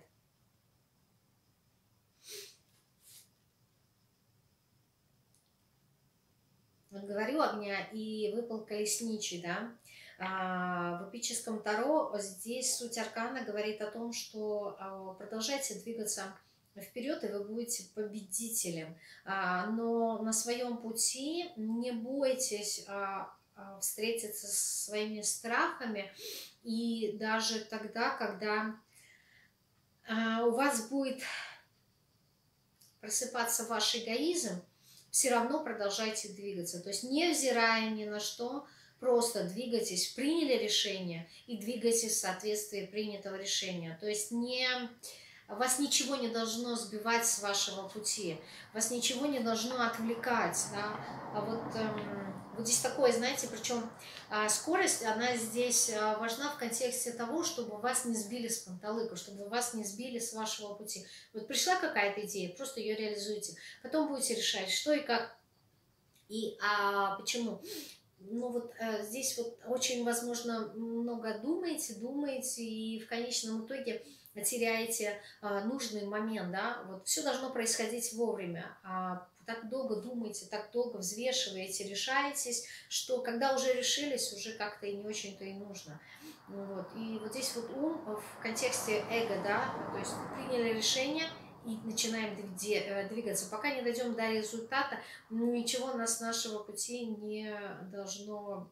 Вот говорю огня, и выпал колесничий, да. В эпическом Таро здесь суть аркана говорит о том, что продолжайте двигаться вперед, и вы будете победителем. Но на своем пути не бойтесь встретиться со своими страхами, и даже тогда, когда у вас будет просыпаться ваш эгоизм, все равно продолжайте двигаться. То есть невзирая ни на что, просто двигайтесь, приняли решение и двигайтесь в соответствии принятого решения. То есть вас ничего не должно сбивать с вашего пути, вас ничего не должно отвлекать. Да? Вот здесь такое, знаете, причем скорость, она здесь важна в контексте того, чтобы вас не сбили с панталыка, чтобы вас не сбили с вашего пути. Вот пришла какая-то идея, просто ее реализуйте. Потом будете решать, что и как, и почему. Ну вот здесь вот очень, возможно, много думаете, и в конечном итоге теряете нужный момент, да, вот все должно происходить вовремя, так долго думаете, так долго взвешиваете, решаетесь, что когда уже решились, уже как-то и не очень-то и нужно. Вот. И вот здесь вот ум в контексте эго, да, то есть приняли решение и начинаем двигаться. Пока не дойдем до результата, ничего нас с нашего пути не должно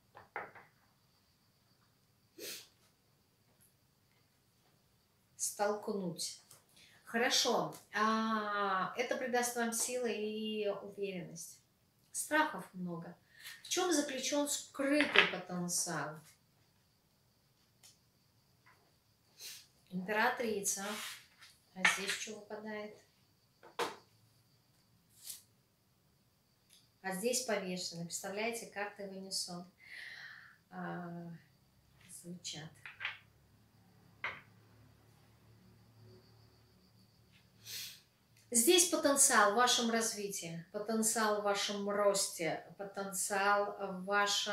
столкнуть. Хорошо, это придаст вам силы и уверенность. Страхов много. В чем заключен скрытый потенциал? Императрица. А здесь что выпадает? А здесь повешено. Представляете, карты в унисон звучат. Здесь потенциал в вашем развитии, потенциал в вашем росте, потенциал в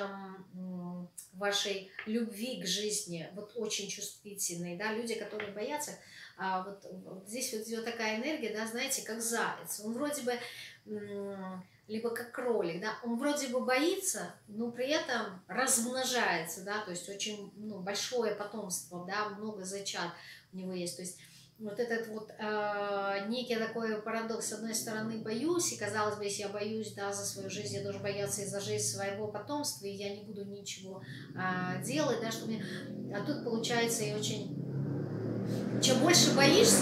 вашей любви к жизни, вот очень чувствительный, да, люди, которые боятся, вот здесь вот идет такая энергия, да, знаете, как заяц, он вроде бы, либо как кролик, да, он вроде бы боится, но при этом размножается, да, то есть очень большое потомство, да, много зачат у него есть, то есть вот этот вот некий такой парадокс. С одной стороны, боюсь, и казалось бы, если я боюсь, да, за свою жизнь, я должен бояться и за жизнь своего потомства, и я не буду ничего делать, да, что мне... А тут получается и очень... Чем больше боишься,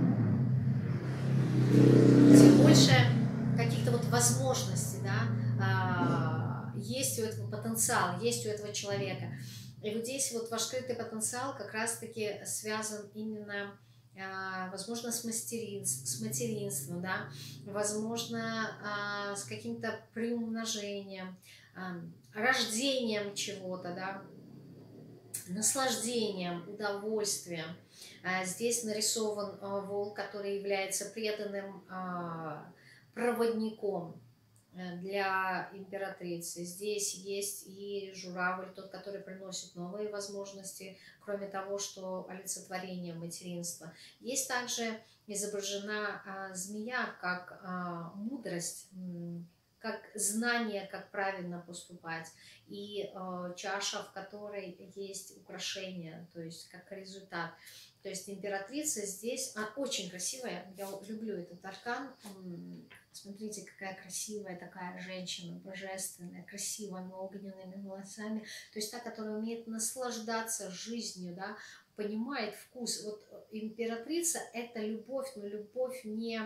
тем больше каких-то вот возможностей, да, есть у этого потенциал, есть у этого человека. И вот здесь вот ваш скрытый потенциал как раз-таки связан именно... возможно, с материнством, да, возможно, с каким-то приумножением, рождением чего-то, да, наслаждением, удовольствием. Здесь нарисован волк, который является преданным проводником для императрицы. Здесь есть и журавль, тот, который приносит новые возможности, кроме того, что олицетворение материнства. Есть также изображена змея как мудрость, как знание, как правильно поступать, и чаша, в которой есть украшение, то есть как результат. То есть императрица здесь очень красивая, я люблю этот аркан. Смотрите, какая красивая такая женщина, божественная, красивыми огненными волосами. То есть та, которая умеет наслаждаться жизнью, да, понимает вкус. Вот императрица – это любовь, но любовь не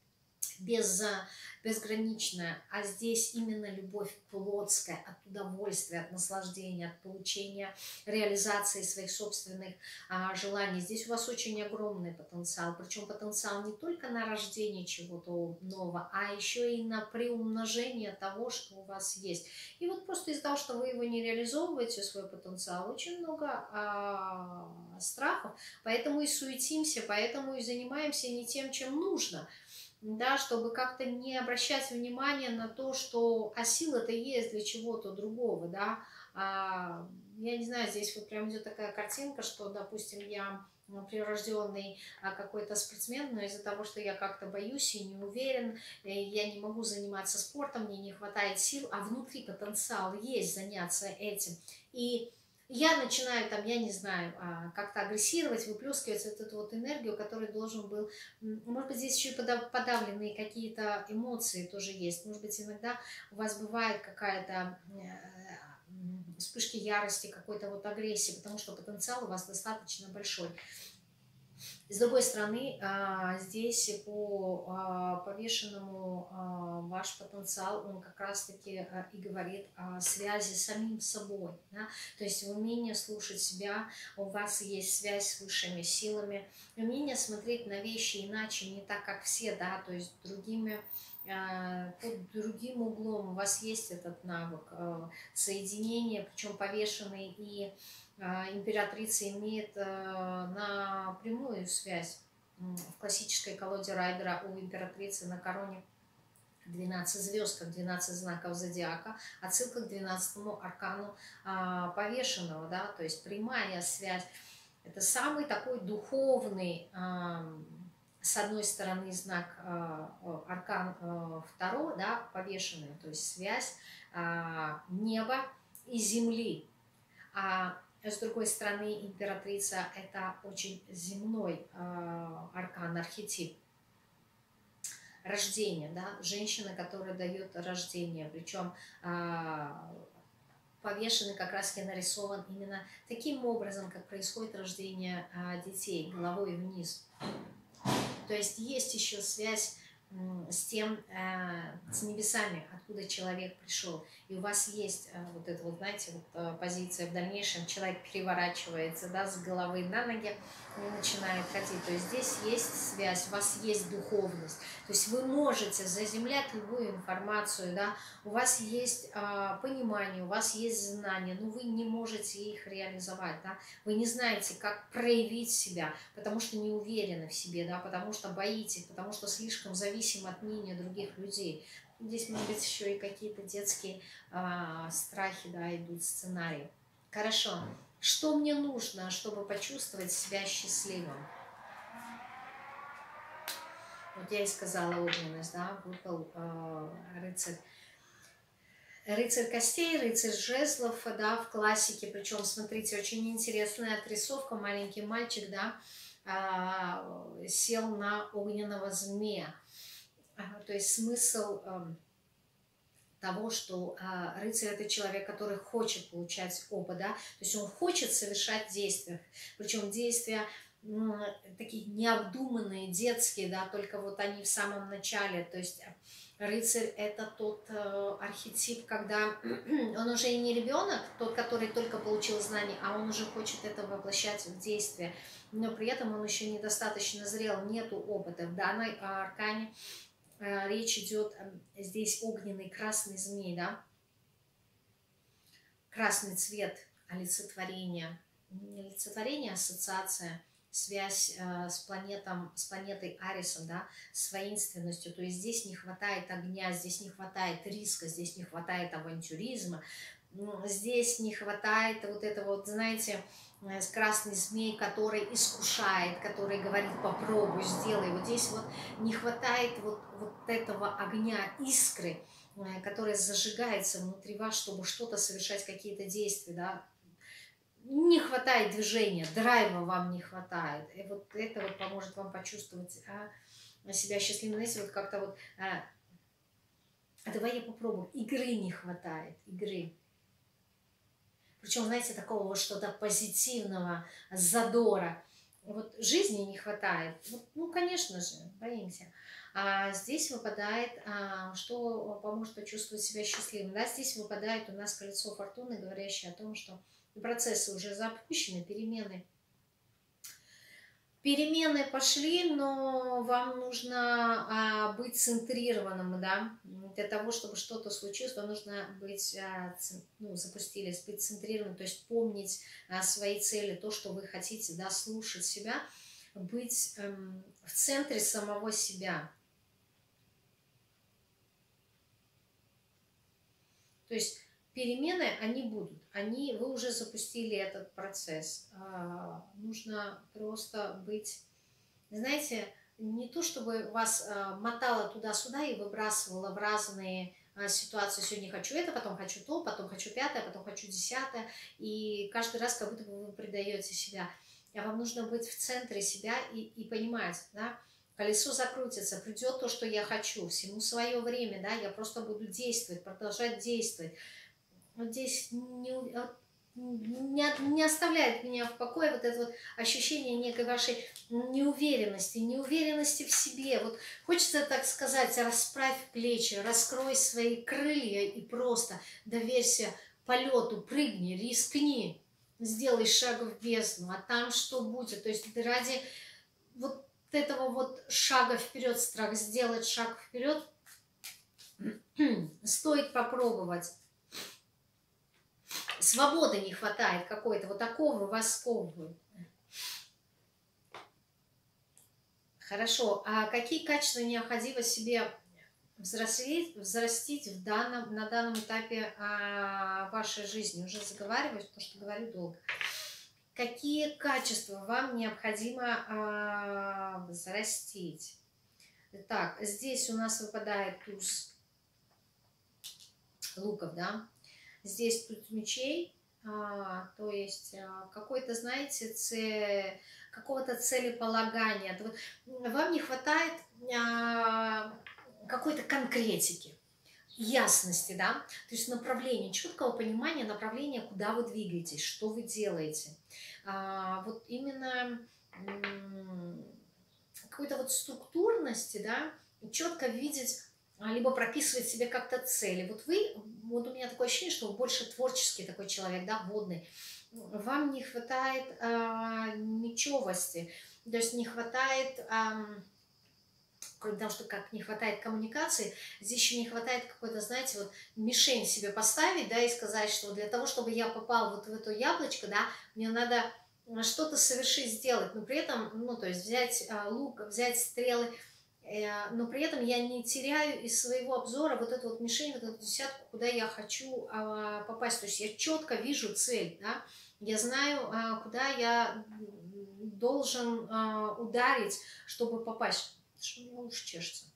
безграничная, а здесь именно любовь плотская, от удовольствия, от наслаждения, от получения, реализации своих собственных желаний. Здесь у вас очень огромный потенциал, причем потенциал не только на рождение чего-то нового, а еще и на приумножение того, что у вас есть. И вот просто из-за того, что вы его не реализовываете, свой потенциал, очень много страхов, поэтому и суетимся, поэтому и занимаемся не тем, чем нужно. Да, чтобы как-то не обращать внимания на то, что сила-то есть для чего-то другого, да. Я не знаю, здесь вот прям идет такая картинка, что, допустим, я прирожденный какой-то спортсмен, но из-за того, что я как-то боюсь и не уверен, я не могу заниматься спортом, мне не хватает сил, а внутри потенциал есть заняться этим. И я начинаю там, я не знаю, как-то агрессировать, выплескивать вот эту вот энергию, которую должен был... Может быть, здесь еще и подавленные какие-то эмоции тоже есть. Может быть, иногда у вас бывает какая-то вспышки ярости, какой-то вот агрессии, потому что потенциал у вас достаточно большой. С другой стороны, здесь по повешенному ваш потенциал, он как раз-таки и говорит о связи с самим собой. Да? То есть умение слушать себя, у вас есть связь с высшими силами, умение смотреть на вещи иначе, не так, как все, да, то есть под другим углом. У вас есть этот навык соединения, причем повешенный и императрица имеет напрямую связь. В классической колоде Райдера у императрицы на короне 12 звезд, как 12 знаков зодиака, отсылка к 12-му аркану повешенного, да, то есть прямая связь. Это самый такой духовный, с одной стороны, знак аркан второго, да, повешенный, то есть связь неба и земли. А с другой стороны, императрица – это очень земной аркан, архетип рождения, да, женщина, которая дает рождение, причем повешенный как раз нарисован именно таким образом, как происходит рождение детей, головой вниз. То есть есть еще связь с тем, с небесами, откуда человек пришел. И у вас есть вот эта вот, знаете, вот позиция в дальнейшем, человек переворачивается, да, с головы на ноги и начинает ходить. То есть здесь есть связь, у вас есть духовность. То есть вы можете заземлять любую информацию, да, у вас есть понимание, у вас есть знания, но вы не можете их реализовать, да, вы не знаете, как проявить себя, потому что не уверены в себе, да, потому что боитесь, потому что слишком зависимы от мнения других людей. Здесь, может быть, еще и какие-то детские страхи, да, идут, сценарии. Хорошо. Что мне нужно, чтобы почувствовать себя счастливым? Вот я и сказала огненность, да, выпал рыцарь. Рыцарь костей, рыцарь жезлов, да, в классике. Причем, смотрите, очень интересная отрисовка. Маленький мальчик, да, сел на огненного змея. То есть смысл того, что рыцарь – это человек, который хочет получать опыт, да, то есть он хочет совершать действия, причем действия такие необдуманные, детские, да, только вот они в самом начале, то есть рыцарь – это тот архетип, когда он уже и не ребенок, тот, который только получил знания, а он уже хочет это воплощать в действие, но при этом он еще недостаточно зрел, нету опыта. В данной аркане речь идет здесь огненный красный змей, да, красный цвет олицетворения, не олицетворение, ассоциация, связь с планетой Арисом, да, с воинственностью. То есть здесь не хватает огня, здесь не хватает риска, здесь не хватает авантюризма, здесь не хватает вот этого вот, знаете, красный змей, который искушает, который говорит: попробуй, сделай. Вот здесь вот не хватает вот этого огня, искры, которая зажигается внутри вас, чтобы что-то совершать, какие-то действия, да. Не хватает движения, драйва вам не хватает. И вот это вот поможет вам почувствовать себя счастливым. Знаете, вот как-то вот, давай я попробую. Игры не хватает, игры. Причем, знаете, такого вот что-то позитивного, задора. Вот жизни не хватает. Вот, ну, конечно же, боимся. А здесь выпадает, что поможет почувствовать себя счастливым. Да, здесь выпадает у нас колесо фортуны, говорящее о том, что процессы уже запущены, перемены пошли, но вам нужно быть центрированным, да, для того, чтобы что-то случилось, вам нужно быть, ну, запустились, быть центрированным, то есть помнить свои цели, то, что вы хотите, да, слушать себя, быть в центре самого себя. То есть перемены, они будут, вы уже запустили этот процесс. Нужно просто быть, знаете, не то чтобы вас мотало туда-сюда и выбрасывало в разные ситуации. Сегодня хочу это, потом хочу то, потом хочу пятое, потом хочу десятое. И каждый раз как будто бы вы предаете себя. А вам нужно быть в центре себя и понимать, да, колесо закрутится, придет то, что я хочу, всему свое время, да, я просто буду действовать, продолжать действовать. Вот здесь не оставляет меня в покое вот это вот ощущение некой вашей неуверенности в себе. Вот хочется так сказать, расправь плечи, раскрой свои крылья и просто доверься полету, прыгни, рискни, сделай шаг в бездну, а там что будет? То есть ради вот этого вот шага вперед, страх сделать шаг вперед, стоит попробовать. Свободы не хватает какой-то, вот такого вас сковывают. Хорошо, а какие качества необходимо себе взрастить на данном этапе вашей жизни? Уже заговариваюсь, потому что говорю долго. Какие качества вам необходимо взрастить? Так, здесь у нас выпадает туз луков, да? Здесь туз мечей, то есть какой-то, знаете, какого-то целеполагания. Вот вам не хватает какой-то конкретики, ясности, да, то есть направления, четкого понимания направления, куда вы двигаетесь, что вы делаете. Вот именно какой-то вот структурности, да, четко видеть, либо прописывать себе как-то цели. Вот вот у меня такое ощущение, что вы больше творческий такой человек, да, водный. Вам не хватает мечевости, то есть не хватает, кроме того, что как не хватает коммуникации, здесь еще не хватает какой-то, знаете, вот мишень себе поставить, да, и сказать, что для того, чтобы я попал вот в это яблочко, да, мне надо что-то совершить, сделать, но при этом, ну, то есть взять лук, взять стрелы, но при этом я не теряю из своего обзора вот эту вот мишень, вот эту десятку, куда я хочу попасть. То есть я четко вижу цель, да? Я знаю, куда я должен ударить, чтобы попасть. Что у меня уши чешется.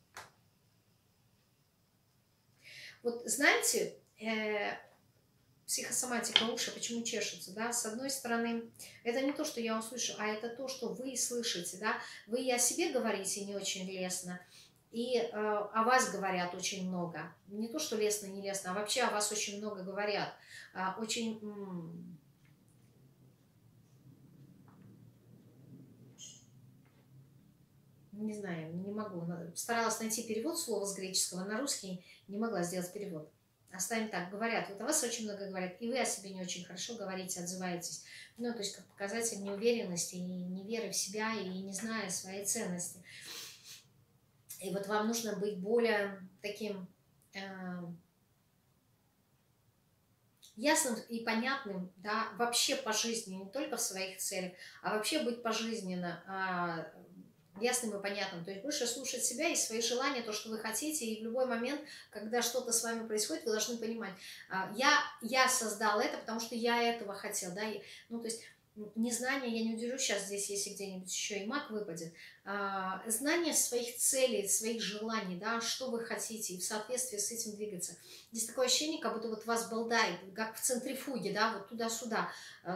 Вот знаете, психосоматика уши, почему чешутся, да, с одной стороны, это не то, что я услышу, а это то, что вы слышите, да, вы и о себе говорите не очень лестно, и о вас говорят очень много, не то, что лестно, не лестно, а вообще о вас очень много говорят, очень... Не знаю, не могу, старалась найти перевод слова с греческого на русский, не могла сделать перевод. Оставим так, говорят, вот о вас очень много говорят, и вы о себе не очень хорошо говорите, отзываетесь. Ну, то есть как показатель неуверенности, и неверы в себя, и не зная своей ценности. И вот вам нужно быть более таким ясным и понятным, да, вообще по жизни, не только в своих целях, а вообще быть пожизненно ясным и понятным, то есть больше слушать себя и свои желания, то, что вы хотите, и в любой момент, когда что-то с вами происходит, вы должны понимать, я создал это, потому что я этого хотел, да, ну, то есть незнание, я не удивлюсь, сейчас здесь, если где-нибудь еще и маг выпадет, знание своих целей, своих желаний, да, что вы хотите, и в соответствии с этим двигаться. Здесь такое ощущение, как будто вот вас болтает, как в центрифуге, да, вот туда-сюда,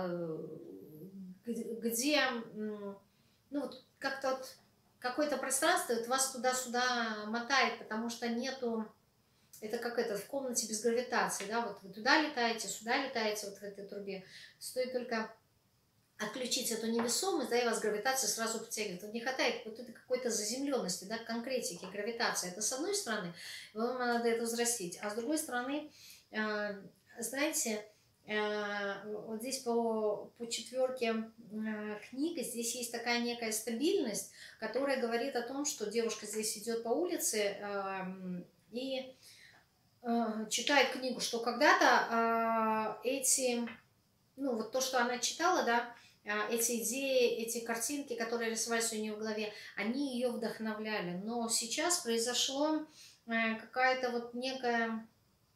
где, ну, вот как-то вот какое-то пространство, вот вас туда-сюда мотает, потому что нету Это как это в комнате без гравитации, да, вот вы туда летаете, сюда летаете, вот в этой трубе. Стоит только отключить эту невесомость, да, и вас гравитация сразу притягивает. Вот не хватает вот этой какой-то заземленности, да, конкретики, гравитации. Это с одной стороны, вам надо это взрастить, а с другой стороны, знаете, вот здесь по четверке книг, здесь есть такая некая стабильность, которая говорит о том, что девушка здесь идет по улице и читает книгу, что когда-то эти, ну вот то, что она читала, да, эти идеи, эти картинки, которые рисовались у нее в голове, они ее вдохновляли. Но сейчас произошло какая-то вот некая,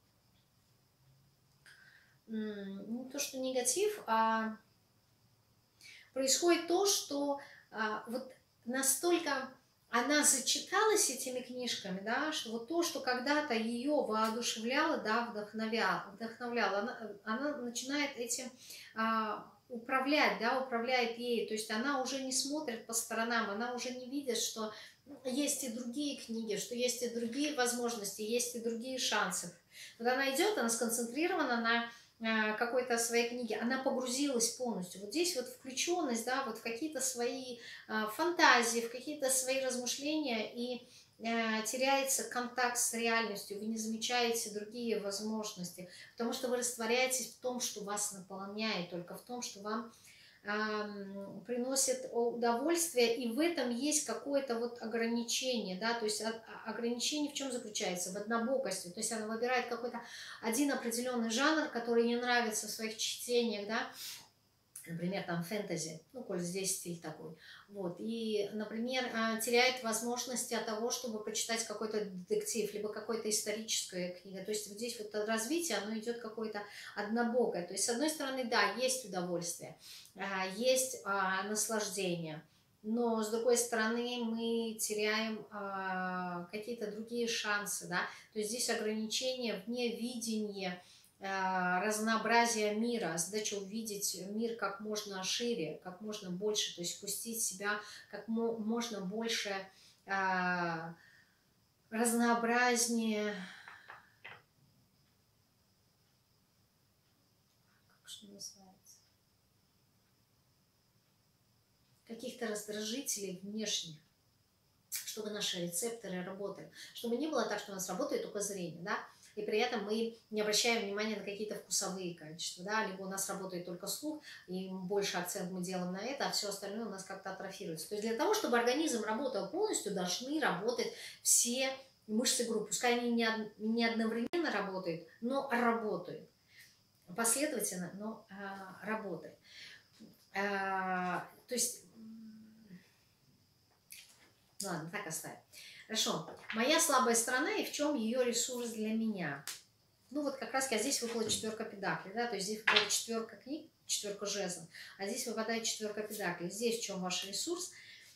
не то что негатив, а происходит то, что вот настолько она зачиталась этими книжками, да, что вот то, что когда-то ее воодушевляло, да, вдохновляло, она начинает этим управлять, да, управляет ею, то есть она уже не смотрит по сторонам, она уже не видит, что есть и другие книги, что есть и другие возможности, есть и другие шансы. Вот она идет, она сконцентрирована на какой-то своей книги, она погрузилась полностью. Вот здесь вот включенность, да, вот в какие-то свои фантазии, в какие-то свои размышления, и теряется контакт с реальностью, вы не замечаете другие возможности, потому что вы растворяетесь в том, что вас наполняет, только в том, что вам приносит удовольствие, и в этом есть какое-то вот ограничение, да, то есть ограничение в чем заключается? В однобокости, то есть она выбирает какой-то один определенный жанр, который ей нравится в своих чтениях, да, например, там фэнтези, ну, коль здесь стиль такой, вот, и, например, теряет возможности от того, чтобы почитать какой-то детектив, либо какой-то историческая книга, то есть вот здесь вот развитие, оно идет какое-то однобокое, то есть, с одной стороны, да, есть удовольствие, есть наслаждение, но, с другой стороны, мы теряем какие-то другие шансы, да, то есть здесь ограничения вне видения, разнообразие мира, задача увидеть мир как можно шире, как можно больше, то есть впустить в себя как можно больше, разнообразнее, как что называется, каких-то раздражителей внешних, чтобы наши рецепторы работали, чтобы не было так, что у нас работает только зрение, да, и при этом мы не обращаем внимания на какие-то вкусовые качества, да, либо у нас работает только слух, и больше акцент мы делаем на это, а все остальное у нас как-то атрофируется. То есть для того, чтобы организм работал полностью, должны работать все мышцы группы. Пускай они не одновременно работают, но работают. Последовательно, но работают. То есть, ладно, так оставим. Хорошо. Моя слабая сторона и в чем ее ресурс для меня? Ну вот как раз здесь выпала четверка педаклей, да, то есть здесь выпала четверка книг, четверка жезлов, а здесь выпадает четверка педаклей. Здесь в чем ваш ресурс?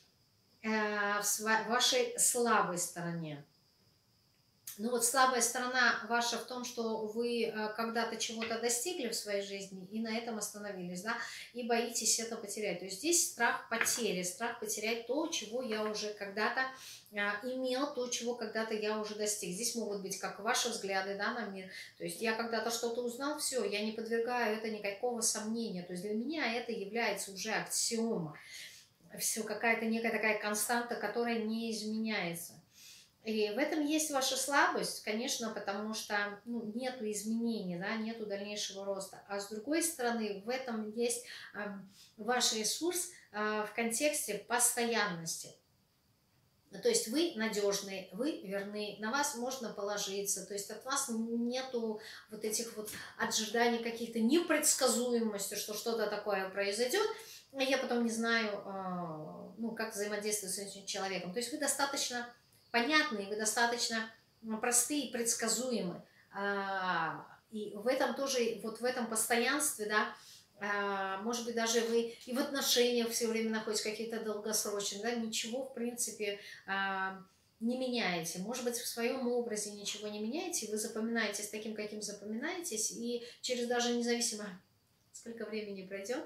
В вашей слабой стороне. Ну вот слабая сторона ваша в том, что вы когда-то чего-то достигли в своей жизни и на этом остановились, да, и боитесь это потерять. То есть здесь страх потери, страх потерять то, чего я уже когда-то имел, то, чего когда-то я уже достиг. Здесь могут быть как ваши взгляды, да, на мир. То есть я когда-то что-то узнал, все, я не подвергаю это никакого сомнения. То есть для меня это является уже аксиома. Все, какая-то некая такая константа, которая не изменяется. И в этом есть ваша слабость, конечно, потому что нету изменений, да, нету дальнейшего роста. А с другой стороны, в этом есть ваш ресурс в контексте постоянности. То есть вы надежные, вы верны, на вас можно положиться, то есть от вас нету вот этих вот ожиданий каких-то непредсказуемости, что что-то такое произойдет, а я потом не знаю, как взаимодействовать с этим человеком. То есть вы достаточно понятные, вы достаточно простые и предсказуемы. И в этом тоже, вот в этом постоянстве, да, может быть, даже вы и в отношениях все время находитесь какие-то долгосрочные, да, ничего, в принципе, не меняете. Может быть, в своем образе ничего не меняете, вы запоминаетесь таким, каким запоминаетесь, и через даже независимо сколько времени пройдет,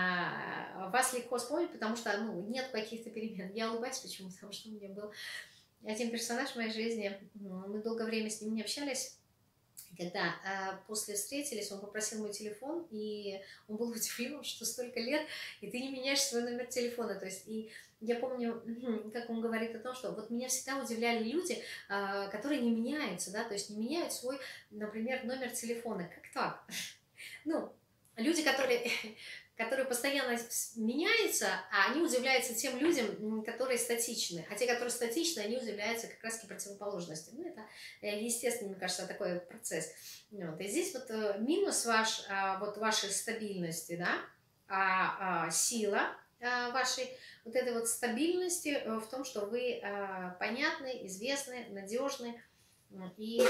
вас легко вспомнить, потому что нет каких-то перемен. Я улыбаюсь почему, потому что у меня был один персонаж в моей жизни, мы долгое время с ним не общались. Когда после встретились, он попросил мой телефон, и он был удивлен, что столько лет, и ты не меняешь свой номер телефона. То есть, и я помню, как он говорит о том, что вот меня всегда удивляли люди, которые не меняются, да, то есть не меняют свой, например, номер телефона. Как так? Ну, люди, которые постоянно меняются, а они удивляются тем людям, которые статичны. А те, которые статичны, они удивляются как раз-таки противоположности. Ну, это естественный, мне кажется, такой процесс. Вот. И здесь вот минус вот вашей стабильности, да, сила вашей вот этой вот стабильности в том, что вы понятны, известны, надежны, и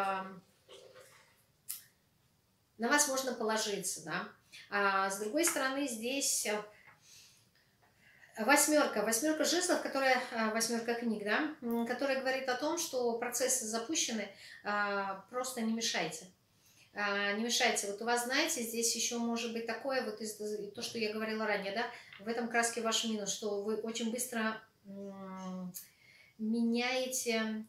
на вас можно положиться, да. А с другой стороны, здесь восьмерка жезлов, которая, восьмерка книг, да, которая говорит о том, что процессы запущены, просто не мешайте. Не мешайте. Вот у вас, знаете, здесь еще может быть такое, вот то, что я говорила ранее, да, в этом краске ваш минус, что вы очень быстро меняете.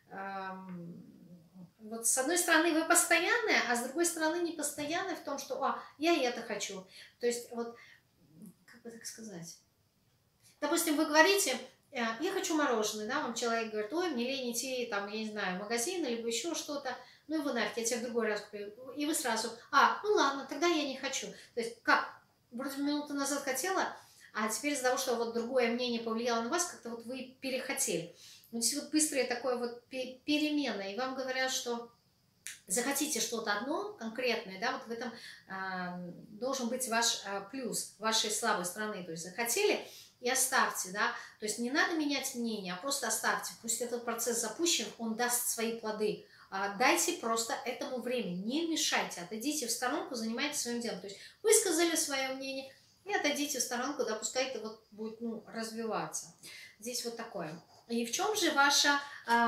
Вот с одной стороны вы постоянные, а с другой стороны не постоянные в том, что я и это хочу. То есть вот, как бы так сказать, допустим, вы говорите, я хочу мороженое, да, вам человек говорит, ой, мне лень идти, там, я не знаю, в магазин, либо еще что-то, ну и вы нафиг, я тебе в другой раз куплю. И вы сразу, ну ладно, тогда я не хочу. То есть как, вроде минуту назад хотела, а теперь из-за того, что вот другое мнение повлияло на вас, как-то вот вы перехотели. Вот здесь вот быстрая такое вот перемена, и вам говорят, что захотите что-то одно конкретное, да, вот в этом должен быть ваш плюс, вашей слабой стороны, то есть захотели и оставьте, да, то есть не надо менять мнение, а просто оставьте, пусть этот процесс запущен, он даст свои плоды, дайте просто этому время, не мешайте, отойдите в сторонку, занимайтесь своим делом, то есть вы сказали свое мнение, и отойдите в сторонку, да, пускай это вот будет, развиваться. Здесь вот такое. И в чем же ваша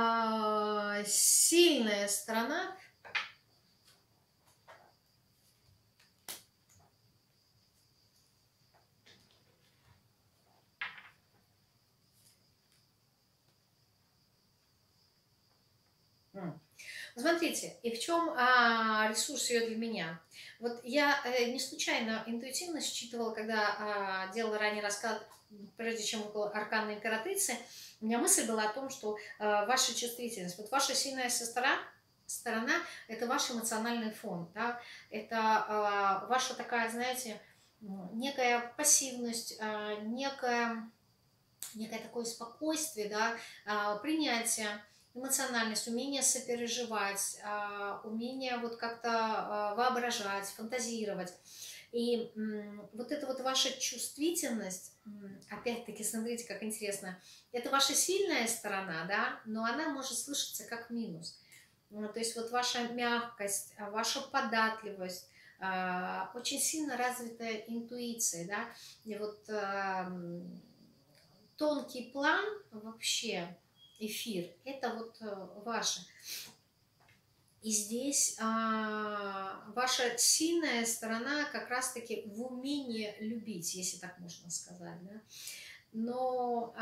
сильная сторона? Смотрите, и в чем ресурс ее для меня? Вот я не случайно интуитивно считывала, когда делала ранний расклад, прежде чем около арканной императрицы, у меня мысль была о том, что ваша чувствительность, вот ваша сильная сторона, это ваш эмоциональный фон, да? Это ваша такая, знаете, некая пассивность, некое такое спокойствие, да, принятие, эмоциональность, умение сопереживать, умение вот как-то воображать, фантазировать. И вот эта вот ваша чувствительность, опять-таки, смотрите, как интересно, это ваша сильная сторона, да, но она может слышаться как минус. То есть вот ваша мягкость, ваша податливость, очень сильно развитая интуиция, да, и вот тонкий план вообще, эфир, это вот ваше. И здесь ваша сильная сторона как раз-таки в умении любить, если так можно сказать. Да? Но,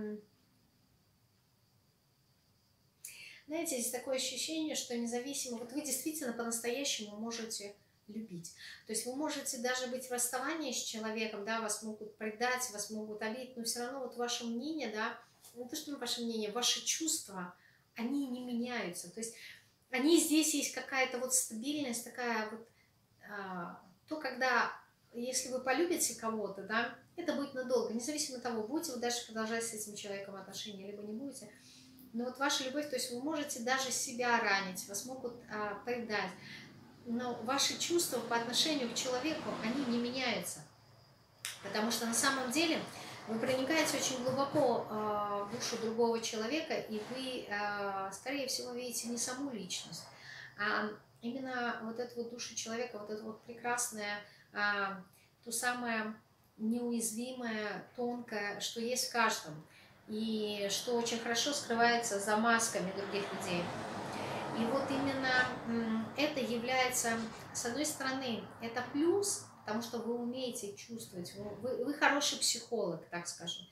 знаете, здесь такое ощущение, что независимо, вот вы действительно по-настоящему можете любить. То есть вы можете даже быть в расставании с человеком, да, вас могут предать, вас могут обидеть, но все равно вот ваше мнение, да, не то, что ваше мнение, ваши чувства, они не меняются. То есть они здесь есть какая-то вот стабильность, такая вот, то, когда, если вы полюбите кого-то, да, это будет надолго, независимо от того, будете вы дальше продолжать с этим человеком отношения, либо не будете. Но вот ваша любовь, то есть вы можете даже себя ранить, вас могут предать, но ваши чувства по отношению к человеку, они не меняются. Потому что на самом деле вы проникаете очень глубоко в душу другого человека, и вы, скорее всего, видите не саму личность, а именно вот эту вот душу человека, вот это вот прекрасное, то самое неуязвимое, тонкое, что есть в каждом, и что очень хорошо скрывается за масками других людей. И вот именно это является, с одной стороны, это плюс, потому что вы умеете чувствовать, вы хороший психолог, так скажем.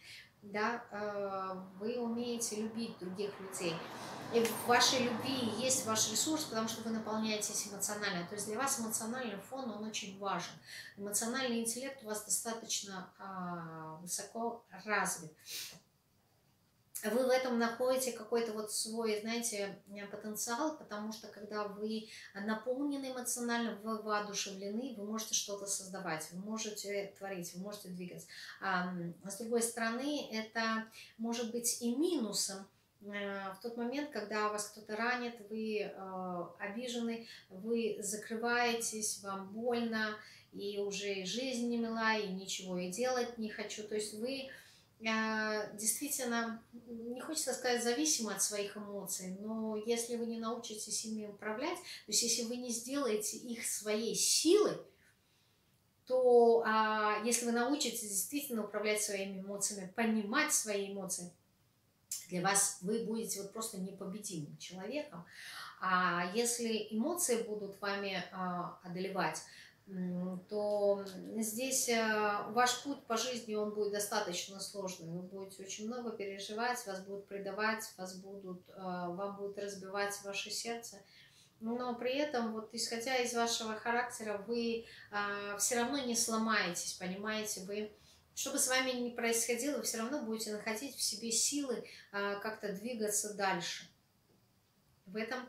да, вы умеете любить других людей. И в вашей любви есть ваш ресурс, потому что вы наполняетесь эмоционально. То есть для вас эмоциональный фон, он очень важен. Эмоциональный интеллект у вас достаточно высоко развит. Вы в этом находите какой-то вот свой, знаете, потенциал, потому что когда вы наполнены эмоционально, вы воодушевлены, вы можете что-то создавать, вы можете творить, вы можете двигаться. А с другой стороны, это может быть и минусом, в тот момент, когда вас кто-то ранит, вы обижены, вы закрываетесь, вам больно, и уже жизнь не мила, и ничего и делать не хочу. То есть вы действительно, не хочется сказать, зависимы от своих эмоций, но если вы не научитесь ими управлять, то есть если вы не сделаете их своей силой, то если вы научитесь действительно управлять своими эмоциями, понимать свои эмоции, для вас вы будете вот просто непобедимым человеком. А если эмоции будут вами одолевать, то здесь ваш путь по жизни, он будет достаточно сложный. Вы будете очень много переживать, вас будут предавать, вам будут разбивать ваше сердце. Но при этом, вот исходя из вашего характера, вы все равно не сломаетесь, понимаете? Вы, что бы с вами ни происходило, вы все равно будете находить в себе силы как-то двигаться дальше. В этом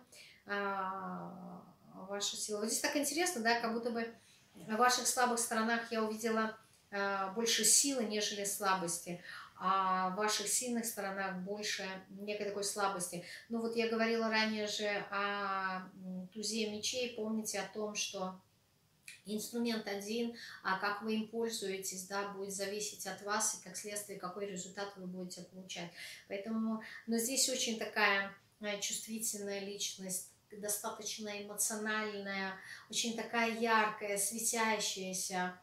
ваша сила. Вот здесь так интересно, да, как будто бы в ваших слабых сторонах я увидела больше силы, нежели слабости, а в ваших сильных сторонах больше некой такой слабости. Ну вот я говорила ранее же о тузе мечей, помните о том, что инструмент один, а как вы им пользуетесь, да, будет зависеть от вас, и как следствие, какой результат вы будете получать. Поэтому, но здесь очень такая чувствительная личность, достаточно эмоциональная, очень такая яркая, светящаяся,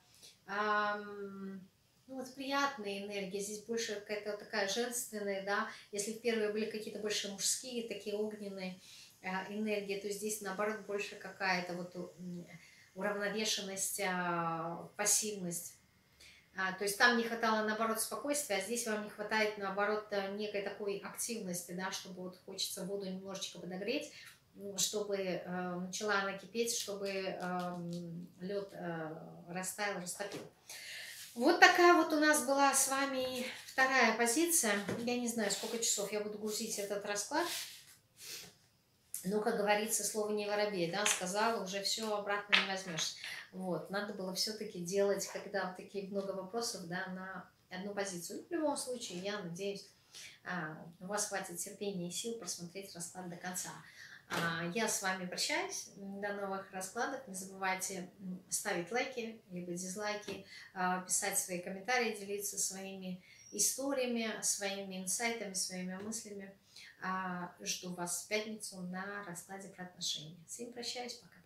ну вот приятная энергия, здесь больше какая-то такая женственная, да, если в первые были какие-то больше мужские, такие огненные энергии, то здесь наоборот больше какая-то вот уравновешенность, пассивность. То есть там не хватало, наоборот, спокойствия, а здесь вам не хватает, наоборот, некой такой активности, да, чтобы вот хочется воду немножечко подогреть, чтобы начала она кипеть, чтобы лед растаял, растопил. Вот такая вот у нас была с вами вторая позиция. Я не знаю, сколько часов я буду грузить этот расклад. Ну, как говорится, слово не воробей, да, сказала, уже все обратно не возьмешь. Вот, надо было все-таки делать, когда такие много вопросов, да, на одну позицию. Ну, в любом случае, я надеюсь, у вас хватит терпения и сил просмотреть расклад до конца. Я с вами прощаюсь. До новых раскладов. Не забывайте ставить лайки, либо дизлайки, писать свои комментарии, делиться своими историями, своими инсайтами, своими мыслями. Жду вас в пятницу на раскладе про отношения. Всем прощаюсь, пока.